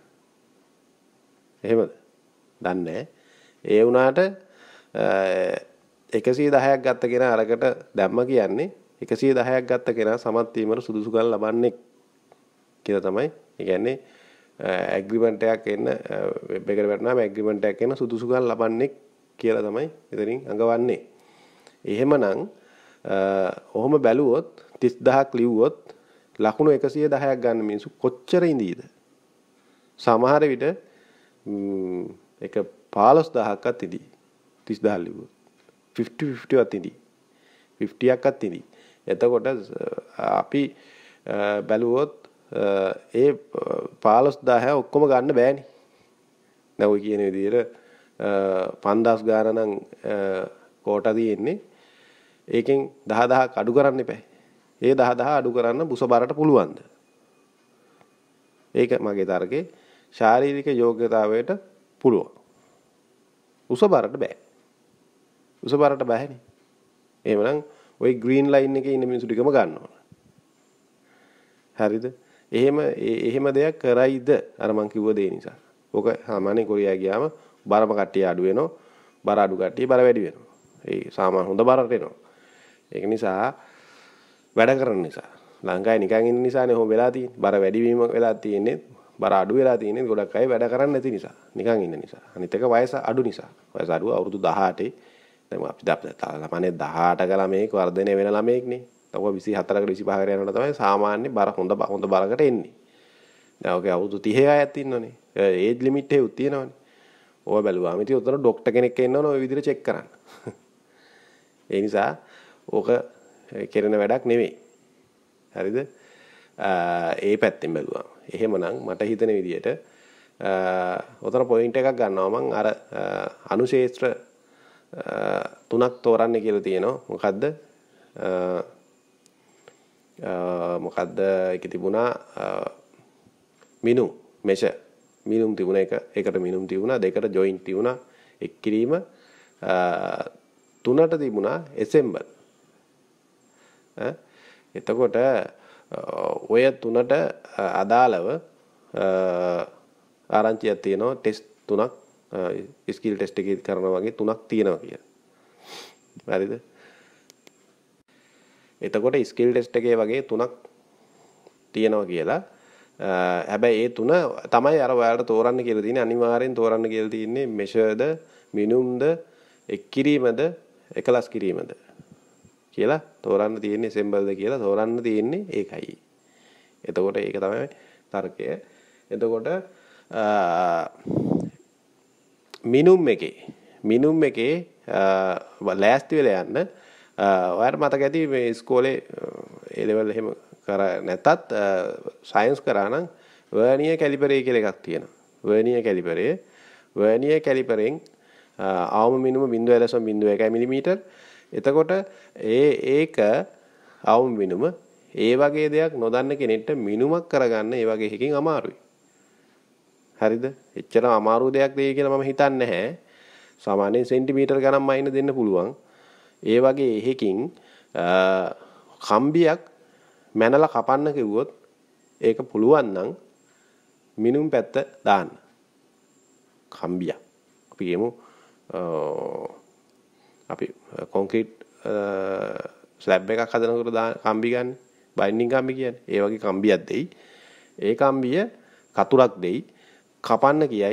එහෙමද? දන්නේ ඒ වුණාට 110ක් ගත්ත කෙනා අරකට දැම්ම කියන්නේ 110ක් ගත්ත කෙනා සමත් වීමට සුදුසුකම් ලබන්නේ කියලා තමයි. ඒ කියන්නේ ඇග්‍රීමන්ට් එකක් එන්න වෙබ් එකට වැටුනම ඇග්‍රීමන්ට් එකක් එන්න සුදුසුකම් ලබන්නේ කියලා තමයි එතනින් අඟවන්නේ. එහෙමනම් ඔහොම බැලුවොත් 30000ක් ලිව්වොත් ලකුණු 110ක් ගන්න මිනිස්සු කොච්චර ඉඳීද? සමහර විට එක 15000ක්වත් ඉඳී. 30000 ලිව්වොත් 50වත් ඉඳී. 50ක්වත් ඉඳී. එතකොට අපි බැලුවොත් ඒ 15000 ඔක්කොම ගන්න බෑනේ. දැන් ඔය කියන විදිහට 5000 ගාන නම් කෝටා තියෙන්නේ. ඒකෙන් 10000ක් අඩු කරන්න එපා. ඒ 10000 අඩු කරන්න බුස බරට පුළුවන්ද? ඒක මගේ තර්කේ. ශාරීරික යෝග්‍යතාවයට පුළුවන්. උස බරට බෑ. උස බරට බෑනේ. එහෙමනම් ওই ග්‍රීන් ලයින් එකේ ඉන්න මිනිස්සු ටිකම ගන්න ඕන. හරිද? එහෙම දෙයක් කරයිද? අර මං කිව්ව දේ නිසා. ඔක සාමාන්‍ය කොරියා ගියාම බරම කට්ටිය අඩු වෙනවා. බර අඩු කට්ටිය බර වැඩි වෙනවා. ඒ සාමාන්‍ය හොඳ බරට එනවා. ඒක නිසා වැඩ කරන නිසා ලංකාවේ නිකන් ඉන්න නිසානේ ඔහොම වෙලා තියෙන්නේ. බර වැඩි වීම වෙලා තියෙන්නේ. බර අඩු වෙලා තියෙන්නේ ගොඩක් අය වැඩ කරන්නේ නැති නිසා. නිකන් ඉන්න නිසා. අනිත් එක වයස අඩු නිසා. වයස අඩුව අවුරුදු 18. දැන් අපි ළමනේ 18ක ළමෙක් වර්ධනය වෙන ළමෙක්නේ. තව 24කට 25කට යනකොට තමයි සාමාන්‍ය බර හොඳ බරකට එන්නේ. දැන් ඔගේ අවුරුදු 30 අයත් ඉන්නෝනේ. ඒජ් ලිමිට් එකක් තියෙනවනේ. ඕවා බැලුවාම ඉතින් උතන ડોක්ටර් කෙනෙක් එන්න ඕන ওই විදිහට චෙක් කරන්න. ඒ නිසා ඕක කෙරෙන වැඩක් නෙවෙයි. හරිද? ඒ පැත්තෙන් බැලුවා. එහෙමනම් මට හිතෙන විදිහට උතන පොයින්ට් එකක් ගන්නවා මම අර අනුශේත්‍ර තුනක් තෝරන්න කියලා තියෙනවා. මොකද්ද ඒකේ තිබුණා මිනුම් මෙෂර් මිනුම් තිබුණා එකට මිනුම් තිබුණා දෙකට ජොයින්ට් තිබුණා එක් කිරීම තුනට තිබුණා ඇසෙම්බල්. එතකොට ඔය තුනට අදාළව ආරංචියක් තියෙනවා ටෙස්ට් තුනක් ස්කිල් ටෙස්ට් එකේ කරනවා වගේ තුනක් තියෙනවා කියලා. හරිද? එතකොට ස්කිල් ටෙස්ට් එකේ වගේ තුනක් තියෙනවා කියලා. හැබැයි ඒ තුන තමයි අර ඔයාලට තෝරන්න කියලා තියෙන්නේ. අනිවාර්යෙන් තෝරන්න කියලා තියෙන්නේ මෙෂර්ද, මිනුම්ද, එක් කිරීමද, එකලස් කිරීමද කියලා තෝරන්න තියෙන්නේ සෙම්බල්ද කියලා තෝරන්න තියෙන්නේ ඒකයි. එතකොට ඒක තමයි තර්කය. එතකොට මිනුම් එකේ ලෑස්ති වෙලා යන්න ඔයාලට මතක ඇති මේ ඉස්කෝලේ ඒ ලෙවල් එහෙම කර නැතත් සයන්ස් කරා නම් වර්නියර් කැලිපරේ කියලා එකක් තියෙනවා. වර්නියර් කැලිපරෙන් අවම මිනුම 0.01 මිලිමීටර්. එතකොට ඒක අවම මිනුම ඒ වගේ දෙයක් නොදන්න කෙනෙක්ට මිනුමක් කරගන්න ඒ වගේ එකකින් අමාරුයි. හරිද? එච්චර අමාරු දෙයක් දෙයි කියලා මම හිතන්නේ නැහැ. සාමාන්‍යයෙන් සෙන්ටිමීටර් ගණන් මයින් දෙන්න පුළුවන්. ඒ වගේ එකකින් කම්බියක් මැනලා කපන්න කිව්වොත් ඒක පුළුවන් නම් මිනුම් පැත්ත දාන්න. කම්බියක්. අපි කියමු අපි කොන්ක්‍රීට් ස්ලැබ් එකක් හදනකොට කම්බි ගන්න. බයින්ඩින් කම්බි කියන්නේ. ඒ වගේ කම්බියක් දෙයි. ඒ කම්බිය කතුරක් දෙයි. කපන්න කියයි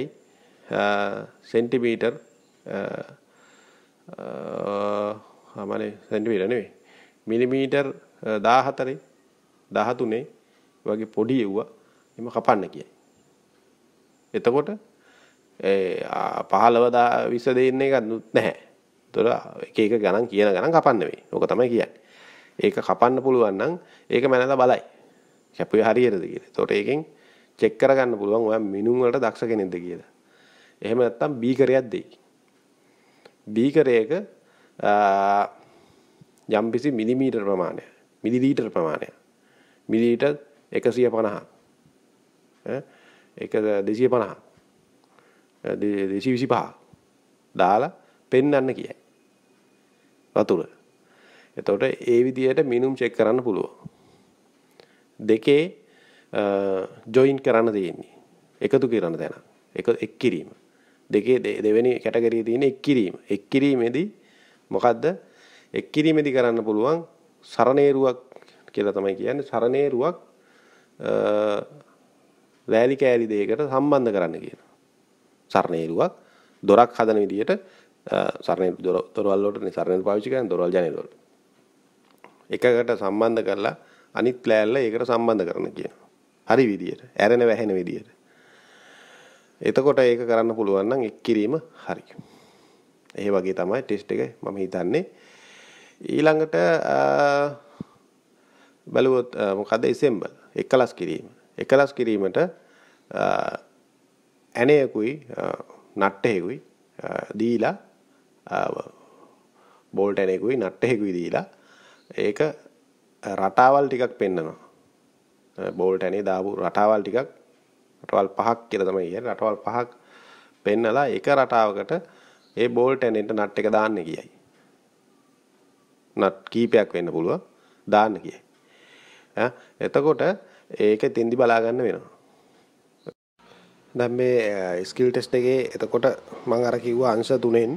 සෙන්ටිමීටර් සෙන්ටිමීටර් නෙවෙයි මිලිමීටර් 14 13 වගේ පොඩි එව්වා එම කපන්න කියයි. එතකොට 15 20 දෙන්න එකක් නැහැ. ඒතර එක එක ගණන් කියන ගණන් කපන්න වෙයි. ඕක තමයි කියන්නේ. ඒක කපන්න පුළුවන් නම් ඒක මැනලා බලයි. කැපුවේ හරියටද කියලා. ඒතකොට ඒකෙන් චෙක් කරගන්න පුළුවන් ඔයා මිනුම් වලට දක්ෂ කෙනෙක්ද කියලා. එහෙම නැත්නම් බීකරයක් දෙයි. බීකරයක යම්කිසි මිලිමීටර ප්‍රමාණය, මිලිලීටර ප්‍රමාණය. මිලිලීටර් 150. ඒක 250. 225 දාලා පෙන්වන්න කියයි. වතුර. එතකොට ඒ විදිහට මිනුම් චෙක් කරන්න පුළුවන්. දෙකේ ජොයින් කරන්න තියෙන්නේ. එකතු කරන තැන. එක් කිරීම. දෙකේ දෙවෙනි කැටගරියේ තියෙන එක් කිරීම. එක් කිරීමේදී මොකද්ද? එක් කිරීමේදී කරන්න පුළුවන් සරණේරුවක් කියලා තමයි කියන්නේ. සරණේරුවක් ලෑලි කෑලි දෙයකට සම්බන්ධ කරන්න කියනවා. සරණේරුවක් දොරක් හදන විදිහට සරණේරු දොරවල් වලට සරණේරු පාවිච්චි කරන දොරවල් ජනෙල් වලට. එකකට සම්බන්ධ කරලා අනිත් ලෑල්ල ඒකට සම්බන්ධ කරන්න කියනවා. හරි විදියට, ඇරෙන වැහෙන විදියට. එතකොට ඒක කරන්න පුළුවන් නම් එක් කිරීම හරි. ඒ වගේ තමයි ටෙස්ට් එක මම හිතන්නේ. ඊළඟට බලුවොත් මොකද assemble එකලස් කිරීම. එකලස් කිරීමට ඇණයකුයි නට්ටෙකුයි දීලා බෝල්ට් ඇණයකුයි නට්ටෙකුයි දීලා ඒක රටාවල් ටිකක් පෙන්නනවා. බෝල්ට් ඇණේ දාපු රටාවල් ටිකක් රටවල් 5ක් කියලා තමයි කියන්නේ. රටවල් 5ක් පෙන්නලා එක රටාවකට ඒ බෝල්ට් ඇණේට නට් එක දාන්න කියයි. නට් කීපයක් වෙන්න පුළුවන් දාන්න කියයි. එතකොට ඒක තෙන්දි බලා ගන්න වෙනවා. දැන් මේ ස්කිල් ටෙස්ට් එකේ එතකොට මම අර කිව්වා අංශ තුනෙන්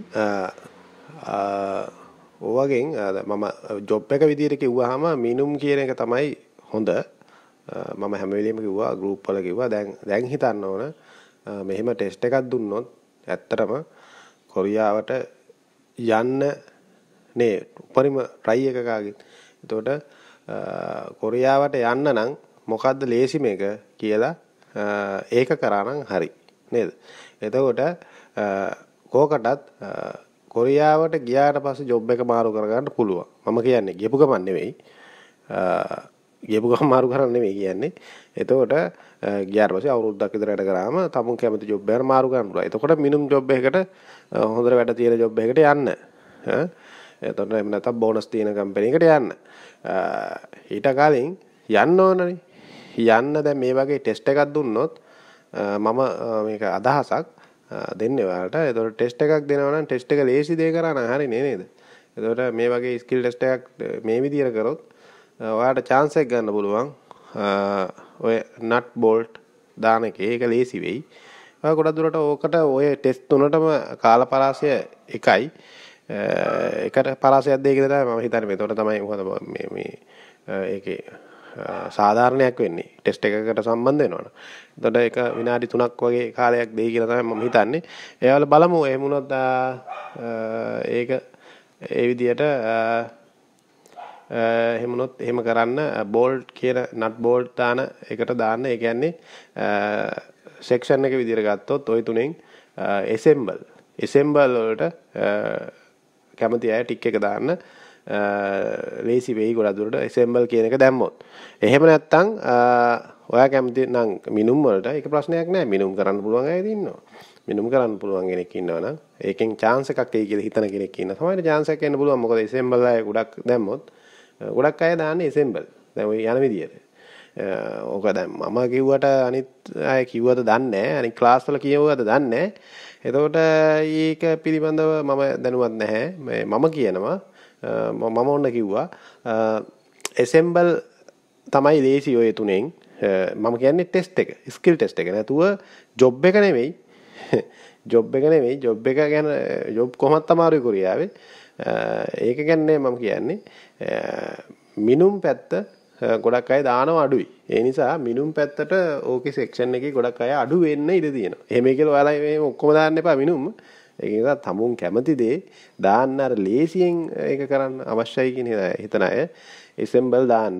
ඔයගෙන් මම ජොබ් එක විදියට කිව්වහම මිනුම් කියන එක තමයි හොඳ. මම හැම වෙලෙම කිව්වා ගෲප් වල කිව්වා දැන් හිතන්න ඕන මෙහෙම ටෙස්ට් එකක් දුන්නොත් ඇත්තටම කොරියාවට යන්න නේ උපරිම try එක කාගෙන්. එතකොට කොරියාවට යන්න නම් මොකද්ද ලේසිම එක කියලා ඒක කරා නම් හරි නේද? එතකොට කෝකටත් කොරියාවට ගියාට පස්සේ ජොබ් එක මාරු කරගන්න පුළුවන්. මම කියන්නේ ගියපු ගමන් නෙවෙයි. ගියපු ගමන් මාරු කරන්න නෙවෙයි කියන්නේ. එතකොට ගියාට පස්සේ අවුරුද්දක් විතර වැඩ කරාම තමුන් කැමති ජොබ් එකකට මාරු කරන්න පුළුවන්. එතකොට මිනිමම් ජොබ් එකකට හොඳට වැඩ තියෙන ජොබ් එකකට යන්න. එතකොට එහෙම නැත්නම් බෝනස් තියෙන කම්පැනි එකට යන්න. ඊට කලින් යන්න ඕනනේ. යන්න දැන් මේ වගේ ටෙස්ට් එකක් දුන්නොත් මම මේක අදහසක් දෙන්නේ ඔයාලට. ඒතකොට ටෙස්ට් එකක් දෙනවා නම් ටෙස්ට් එක ලේසි දෙයක් කරා නම් හරිනේ නේද? ඒතකොට මේ වගේ ස්කිල් ටෙස්ට් එකක් මේ විදියට කරොත් ඔයාලට chance එක ගන්න පුළුවන්. ඔය නට් බෝල්ට් දාන එකේ ඒක ලේසි වෙයි. ඔය ගොඩක් දුරට ඕකට ඔය ටෙස්ට් තුනටම කාලපරාසය එකයි. එකට පරාසයක් දෙකද තමයි මම හිතන්නේ. ඒතකොට තමයි මොකද මේ ඒකේ සාධාරණයක් වෙන්නේ ටෙස්ට් එකකට සම්බන්ධ වෙනවනේ. එතකොට ඒක විනාඩි 3ක් වගේ කාලයක් දෙයි කියලා තමයි මම හිතන්නේ. ඒවල බලමු එහෙම වුණොත් ඒක ඒ විදියට එහෙම වුණොත් එහෙම කරන්න බෝල්ට් කියන නට් බෝල්ට් දාන එකට දාන්න. ඒ කියන්නේ සෙක්ෂන් එක විදියට ගත්තොත් ওই තුනෙන් assemble වලට කැමති අය ටික් එක දාන්න. ලේසි වෙයි ගොඩක් දුරට assemble කියන එක දැම්මොත්. එහෙම නැත්නම් ඔයා කැමති නම් මිනුම් වලට ඒක ප්‍රශ්නයක් නෑ. මිනුම් කරන්න පුළුවන් අය ඉන්නවා. මිනුම් කරන්න පුළුවන් කෙනෙක් ඉන්නවා නම් ඒකෙන් chance එකක් එයි කියලා හිතන කෙනෙක් ඉන්නවා. තමයි chance එකක් එන්න පුළුවන්. මොකද assemble අය ගොඩක් දැම්මොත් ගොඩක් අය දාන්නේ assemble. දැන් ඔය යන විදියට. ඕක දැන් මම කිව්වට අනිත් අය කිව්වද දන්නේ නෑ. අනිත් ක්ලාස් වල කියවුවද දන්නේ නෑ. එතකොට ඒක පිළිබඳව මම දැනුවත් නැහැ. මම කියනවා මම ඔන්න කිව්වා assemble තමයි ලේසි ඔය තුනෙන්. මම කියන්නේ ටෙස්ට් එක, ස්කිල් ටෙස්ට් එක. නැතුව ජොබ් එක නෙමෙයි. ජොබ් එක නෙමෙයි. ජොබ් එක ගැන ජොබ් කොහොමද අමාරුයි කොරියාවේ. ඒක ගැන මම කියන්නේ මිනුම් පැත්ත ගොඩක් අය දානවා අඩුයි. ඒ නිසා මිනුම් පැත්තට ඕකේ සෙක්ෂන් එකේ ගොඩක් අය අඩු වෙන්න ඉඩ තියෙනවා. එහෙම කියලා ඔයාලා මේ ඔක්කොම දාන්න එපා මිනුම්. ඒක නිසා තමුන් කැමති දේ දාන්න අර ලේසියෙන් ඒක කරන්න අවශ්‍යයි කියන හිතන අය assemble දාන්න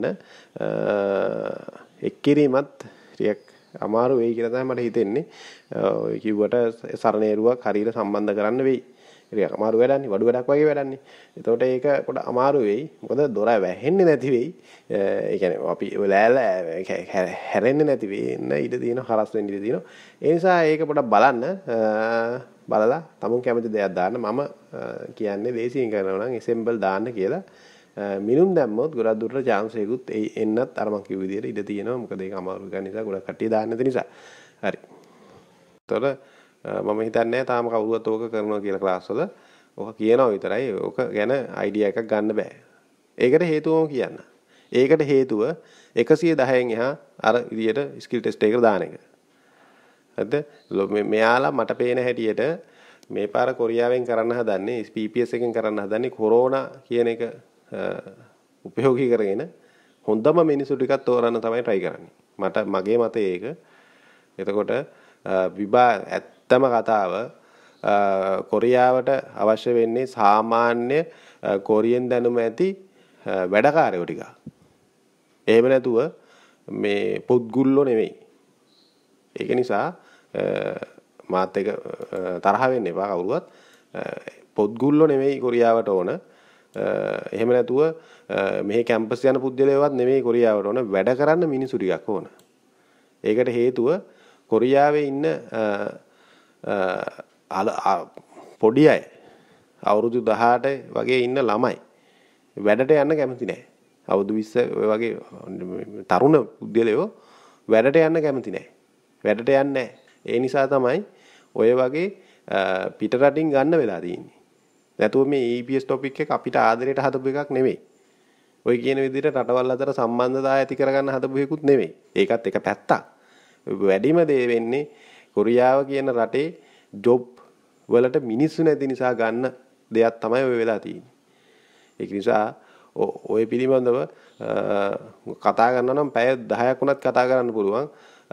එක්කිරීමත් ටිකක් අමාරු වෙයි කියලා තමයි මට හිතෙන්නේ. ඔය කිව්වට සරණේරුවක් හරියට සම්බන්ධ කරන්න වෙයි. ඒක අමාරු වැඩන්නේ වඩු වැඩක් වගේ වැඩන්නේ. එතකොට ඒක පොඩ අමාරු වෙයි. මොකද දොර වැහෙන්නේ නැති වෙයි. ඒ කියන්නේ අපි ලෑල්ල හැරෙන්නේ නැති වෙන්න ඉඩ තියෙනවා, හරස් වෙන්න ඉඩ තියෙනවා. ඒ නිසා ඒක පොඩක් බලන්න බලලා තමුන් කැමති දෙයක් දාන්න. මම කියන්නේ දේශීයෙන් කරනවා නම් assemble දාන්න කියලා. මිනුම් දැම්මොත් ගොඩක් දුරට chance එකකුත් එන්නත් අර මම කිව්ව විදිහට ඉඩ තියෙනවා. මොකද ඒක අමාරු ගන්න නිසා ගොඩක් කට්ටිය දාන්න නැති නිසා. හරි. එතකොට මම හිතන්නේ තාම කවුරුවත් ඕක කරනවා කියලා ක්ලාස් වල. ඕක කියනවා විතරයි. ඕක ගැන අයිඩියා එකක් ගන්න බෑ. ඒකට හේතුව කියන්න. ඒකට හේතුව 110න් එහා අර විදියට ස්කිල් ටෙස්ට් එකකට දාන එක. හරිද? මෙයාලා මට පේන හැටියට මේ පාර කොරියාවෙන් කරන්න හදන්නේ PPS එකෙන් කරන්න හදන්නේ කොරෝනා කියන එක උපයෝගී කරගෙන හොඳම මිනිසු ටිකක් තෝරන්න තමයි try කරන්නේ. මගේ මතය ඒක. එතකොට ඇත්තම කතාව කොරියාවට අවශ්‍ය වෙන්නේ සාමාන්‍ය කොරියන් දැනුම ඇති වැඩකාරයෝ ටික. එහෙම නැතුව මේ පොත්ගුල්ලෝ නෙවෙයි. ඒක නිසා මාත් එක තරහ වෙන්න එපා කවුරුවත්. පොත්ගුල්ලෝ නෙවෙයි කොරියාවට ඕන. එහෙම නැතුව මෙහි කැම්පස් යන පුද්ගලයෝවත් නෙවෙයි කොරියාවට ඕන. වැඩ කරන්න මිනිසු ටිකක් ඕන. ඒකට හේතුව කොරියාවේ ඉන්න පොඩි අය අවුරුදු 18 වගේ ඉන්න ළමයි වැඩට යන්න කැමති නැහැ. අවුරුදු 20 වගේ තරුණ පුද්ගලයෝ වැඩට යන්න කැමති නැහැ. වැඩට යන්නේ නැහැ. ඒ නිසා තමයි ඔය වගේ පිට රටින් ගන්න වෙලා තියෙන්නේ. නැතුව මේ EPS topic එක අපිට ආදරයට හදපු එකක් නෙමෙයි. ඔය කියන විදිහට රටවල් අතර සම්බන්ධතාවය ඇති කරගන්න හදපු එකකුත් නෙමෙයි. ඒකත් එක පැත්තක්. වැඩිම දේ වෙන්නේ කොරියාව කියන රටේ ජොබ් වලට මිනිස්සු නැති නිසා ගන්න දෙයක් තමයි ඔය වෙලා තියෙන්නේ. ඒක නිසා ඔය පිළිබඳව කතා කරනවා නම් පැය 10ක් වුණත් කතා කරන්න පුළුවන්.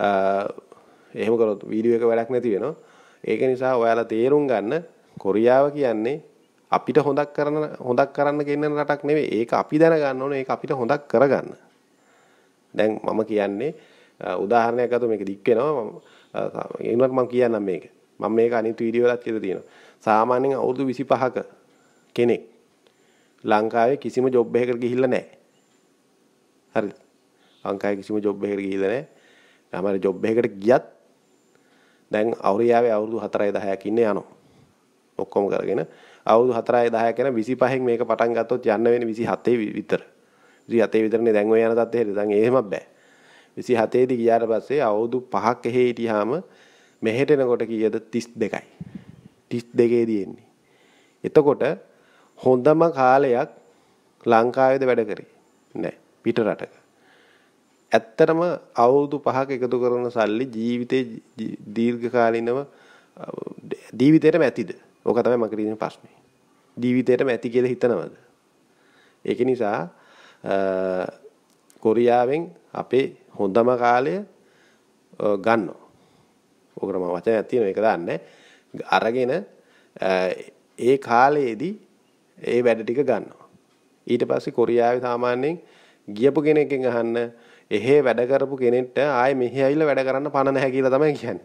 එහෙම කරොත් වීඩියෝ එක වැඩක් නැති වෙනවා. ඒක නිසා ඔයාලා තේරුම් ගන්න කොරියාව කියන්නේ අපිට හොඳක් කරන්න ගෙන්නන රටක් නෙවෙයි. ඒක අපි දැනගන්න ඕනේ. ඒක අපිට හොඳක් කරගන්න. දැන් මම කියන්නේ උදාහරණයක් අතෝ මේක දික් වෙනවා. ඒනවත් මම කියන්නම් මේක. මම මේක අනිත් වීඩියෝ වලත් කියලා තියෙනවා. සාමාන්‍යයෙන් අවුරුදු 25ක කෙනෙක් ලංකාවේ කිසිම ජොබ් එකකට ගිහිල්ලා නැහැ. හරිද? ලංකාවේ කිසිම ජොබ් එකකට ගිහිල්ලා නැහැ. අපේ ජොබ් එකකට ගියත් දැන් අවුරුදු 4යි 10ක් ඉන්නේ යනවා. ඔක්කොම කරගෙන අවුරුදු 4යි 10ක් යන 25න් මේක පටන් ගත්තොත් යන්න වෙන්නේ 27 විතර. 27 විතරනේ දැන් ඔය යන තත්ත්වෙට. දැන් එහෙම බෑ. 27 දී ගියාට පස්සේ අවුරුදු 5ක් එහෙ හිටියාම මෙහෙට එනකොට කීයද 32යි. 32 දී එන්නේ. එතකොට හොඳම කාලයක් ලංකාවේද වැඩ කරේ නෑ පිට රටක. ඇත්තටම අවුරුදු 5ක එකතු කරන සල්ලි ජීවිතේ දීර්ඝකාලීනව ජීවිතේටම ඇතිද? ඕක තමයි මගේ තියෙන ප්‍රශ්නේ. ජීවිතේටම ඇති කියලා හිතනවද? ඒක නිසා කොරියාවෙන් අපේ හොඳම කාලය ගන්නවා. ඕකම වචනයක් තියෙනවා ඒක දාන්නේ. අරගෙන ඒ කාලයේදී ඒ වැඩ ටික ගන්නවා. ඊට පස්සේ කොරියාවේ සාමාන්‍යයෙන් ගියපු කෙනෙක්ගෙන් අහන්න එහෙ වැඩ කරපු කෙනෙක්ට ආයේ මෙහි ඇවිල්ලා වැඩ කරන්න පණ නැහැ කියලා තමයි කියන්නේ.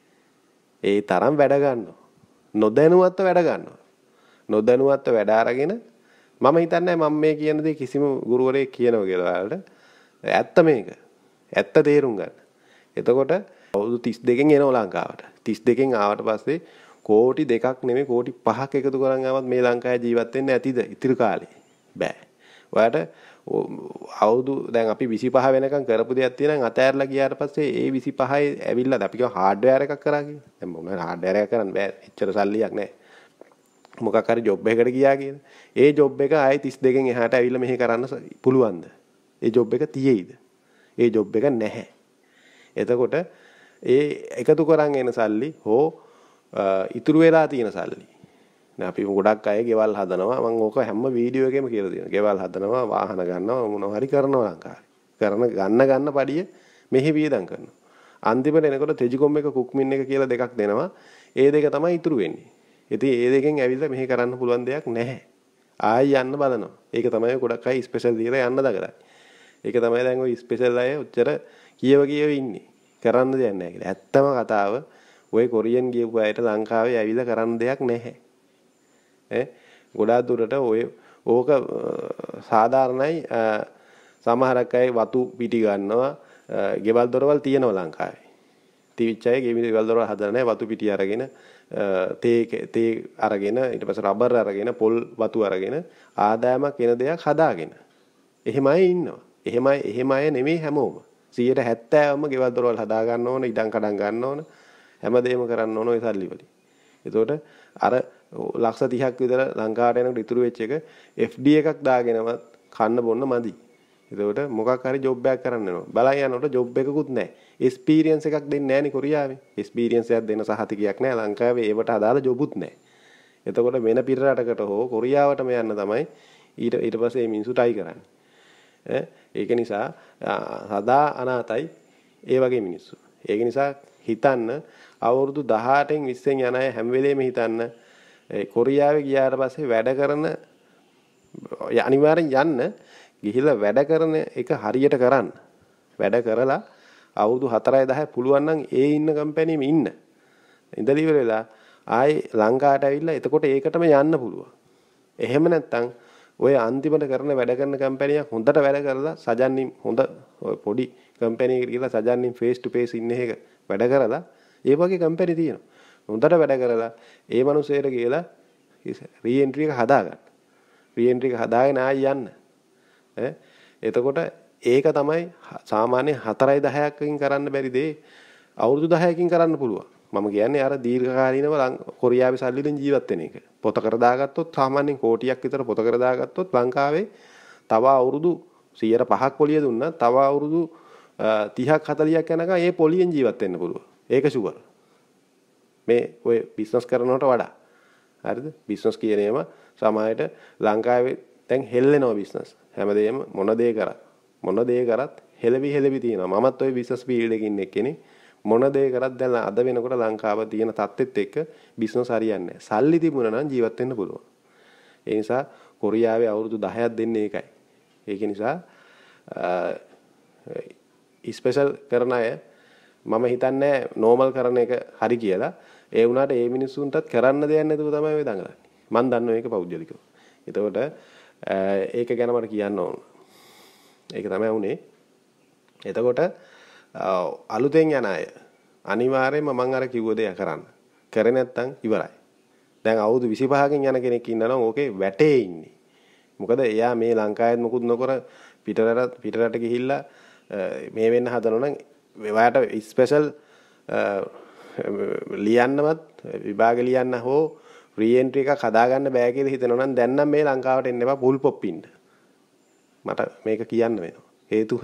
ඒ තරම් වැඩ ගන්නවා. නොදැනුවත්ව වැඩ ගන්නවා. නොදැනුවත්ව වැඩ අරගෙන මම හිතන්නේ මම මේ කියන දේ කිසිම ගුරුවරයෙක් කියනවා කියලා ඔයාලට. ඇත්ත මේක. ඇත්ත තේරුම් ගන්න. එතකොට අවුරුදු 32කින් එනවා ලංකාවට. 32කින් ආවට පස්සේ කෝටි 2ක් නෙමෙයි කෝටි 5ක් එකතු කරන් ආවත් මේ ලංකාවේ ජීවත් වෙන්න ඇතිද ඉතිරි කාලේ? බෑ. ඔයාලට අවුරුදු දැන් අපි 25 වෙනකන් කරපු දෙයක් තියෙනවා අතෑරලා ගියාට පස්සේ ඒ 25 ඇවිල්ලාද අපි කියව හાર્ඩ්වෙයාර් එකක් කරා කියලා. දැන් මොනවා හાર્ඩ්වෙයාර් එකක් කරන්න බෑ. එච්චර සල්ලියක් නැහැ. මොකක් හරි ජොබ් එකකට ගියා කියලා. ඒ ජොබ් එක ආයේ 32කින් එහාට ඇවිල්ලා මෙහෙ කරන්න පුළුවන්ද? ඒ ජොබ් එක තියෙයිද? ඒ ජොබ් එක නැහැ. එතකොට ඒ එකතු කරන් එන සල්ලි හෝ ඉතුරු වෙලා තියෙන සල්ලි. දැන් අපි ගොඩක් අය ගෙවල් හදනවා. මම ඕක හැම වීඩියෝ එකෙම කියලා දෙනවා. ගෙවල් හදනවා, වාහන ගන්නවා, මොනවා හරි කරනවා ලංකාවේ. ගන්න පඩිය මෙහි වියදම් කරනවා. අන්තිමට එනකොට තෙජිකොම් එක කුක්මින් එක කියලා දෙකක් දෙනවා. ඒ දෙක තමයි ඉතුරු වෙන්නේ. ඉතින් ඒ දෙකෙන් ඇවිල්ලා මෙහෙ කරන්න පුළුවන් දෙයක් නැහැ. ආයි යන්න බලනවා. ඒක තමයි ගොඩක් අය ස්පෙෂල් දීලා යන්න දකලා. ඒක තමයි දැන් ওই ස්පෙෂල් අය උච්චර කියව ඉන්නේ. කරන්න දෙයක් නැහැ කියලා. ඇත්තම කතාව ওই කොරියන් ගියපු අයට ලංකාවේ ඇවිල්ලා කරන්න දෙයක් නැහැ. ගොඩාක් දුරට ඕක සාධාරණයි. සමහරක් අය වතු පිටි ගන්නවා. ගෙවල් දොරවල් තියෙනවා ලංකාවේ. තිවිච්ච අය ගෙවල් දොරවල් හදලා නැහැ. වතු පිටි අරගෙන තේ අරගෙන ඊට පස්සේ රබර් අරගෙන පොල් වතු අරගෙන ආදායමක් වෙන දෙයක් හදාගෙන. එහෙමයි ඉන්නවා. එහෙමයි නෙමෙයි හැමෝම. 70%ම ගෙවල් දොරවල් හදා ගන්න ඕන, ඉඩම් කඩම් ගන්න ඕන. හැමදේම කරන්න ඕන ওই සල්ලි වලින්. එතකොට අර ලක්ෂ 30ක් විතර ලංකාවට එනකොට ඉතුරු වෙච්ච එක FD එකක් දාගෙනවත් කන්න බොන්න මදි. එතකොට මොකක් හරි ජොබ් එකක් කරන්න වෙනවා. බලන් යනකොට ජොබ් එකකුත් නැහැ. එක්ස්පීරියන්ස් එකක් දෙන්නේ නැහැ නේ කොරියාවේ. එක්ස්පීරියන්ස් එකක් දෙන්න සහතිකයක් නැහැ. ලංකාවේ ඒවට අදාළ ජොබුත් නැහැ. එතකොට වෙන පිට රටකට හෝ කොරියාවටම යන්න තමයි ඊට පස්සේ මේ මිනිස්සු try කරන්නේ. ඒක නිසා සදා අනාතයි ඒ වගේ මිනිස්සු. ඒක නිසා හිතන්න අවුරුදු 18න් 20න් යන අය හැම වෙලේම හිතන්න කොරියාවේ ගියාට පස්සේ වැඩ කරන අනිවාර්යෙන් යන්න ගිහිල්ලා වැඩ කරන එක හරියට කරන්න. වැඩ කරලා අවුරුදු 4 10 පුළුවන් නම් ඒ ඉන්න කම්පැනිෙම ඉන්න. ඉඳලා ඉවර වෙලා ආයේ ලංකාවට ඇවිල්ලා එතකොට ඒකටම යන්න පුළුවන්. එහෙම නැත්නම් ඔය අන්තිමට කරන වැඩ කරන කම්පැනියක් හොඳට වැඩ කරලා සජන්නින් හොඳ පොඩි කම්පැනි එකකට ගිහලා සජන්නින් ෆේස් ටු ෆේස් ඉන්න එක වැඩ කරලා ඒ වගේ කම්පැනි තියෙනවා. හොඳට වැඩ කරලා ඒ මනුස්සයෙට කියලා රීඑන්ට්‍රි එක හදාගන්න. රීඑන්ට්‍රි එක හදාගෙන ආයි යන්න. එතකොට ඒක තමයි සාමාන්‍ය 4 10කින් කරන්න බැරි දේ අවුරුදු 10කින් කරන්න පුළුවන්. මම කියන්නේ අර දීර්ඝකාලීනව කොරියාවේ සල්ලි වලින් ජීවත් වෙන එක. පොතකට දාගත්තොත් සාමාන්‍යයෙන් කෝටියක් විතර පොතකට දාගත්තොත් ලංකාවේ තව අවුරුදු 105ක් පොලිය දුන්නා. තව අවුරුදු 30ක් 40ක් යනකම් ඒ පොලියෙන් ජීවත් වෙන්න පුළුවන්. ඒක ෂුවර්. මේ ඔය බිස්නස් කරනවට වඩා. හරිද? බිස්නස් කියන ඒවා සමාජයට ලංකාවේ දැන් හෙල්ලෙනවා බිස්නස්. හැමදේම මොන දේ කරත් හෙලවි තියෙනවා. මමත් ওই බිස්නස් ෆීල්ඩ් එකේ ඉන්න කෙනෙක්. මොන දේ කරත් දැන් අද වෙනකොට ලංකාව තියෙන තත්ත්වෙත් එක්ක බිස්නස් හරියන්නේ නැහැ. සල්ලි තිබුණා නම් ජීවත් වෙන්න පුළුවන්. ඒ නිසා කොරියාවේ අවුරුදු 10ක් දෙන්නේ ඒකයි. ඒක නිසා ස්පෙෂල් කරන අය මම හිතන්නේ නෝමල් කරන එක හරි කියලා. ඒ වුණාට ඒ මිනිස්සුන්ටත් කරන්න දෙයක් නැතුව තමයි ඔය දඟලන්නේ. මම දන්නවා ඒක පෞද්ගලිකව. එතකොට ඒක ගැන මට කියන්න ඕන. ඒක තමයි උනේ. එතකොට අලුතෙන් යන අය අනිවාර්යයෙන්ම මම අර කිව්ව දේ කරන්න. කරේ නැත්තම් ඉවරයි. දැන් අවුරුදු 25කින් යන කෙනෙක් ඉන්නවා නම් ඕකේ වැටේ ඉන්නේ. මොකද එයා මේ ලංකාවෙත් මොකුත් නොකර පිටරට ගිහිල්ලා මේ වෙන්න හදනවා නම් එයාට ස්පෙෂල් ලියන්නවත් විභාග ලියන්න හෝ රීඑන්ට්‍රි එකක් හදාගන්න බෑ කියලා හිතනවා නම් දැන් නම් මේ ලංකාවට එන්න එපා පුල් පොප් ඉන්න. මට මේක කියන්න වෙනවා. හේතුව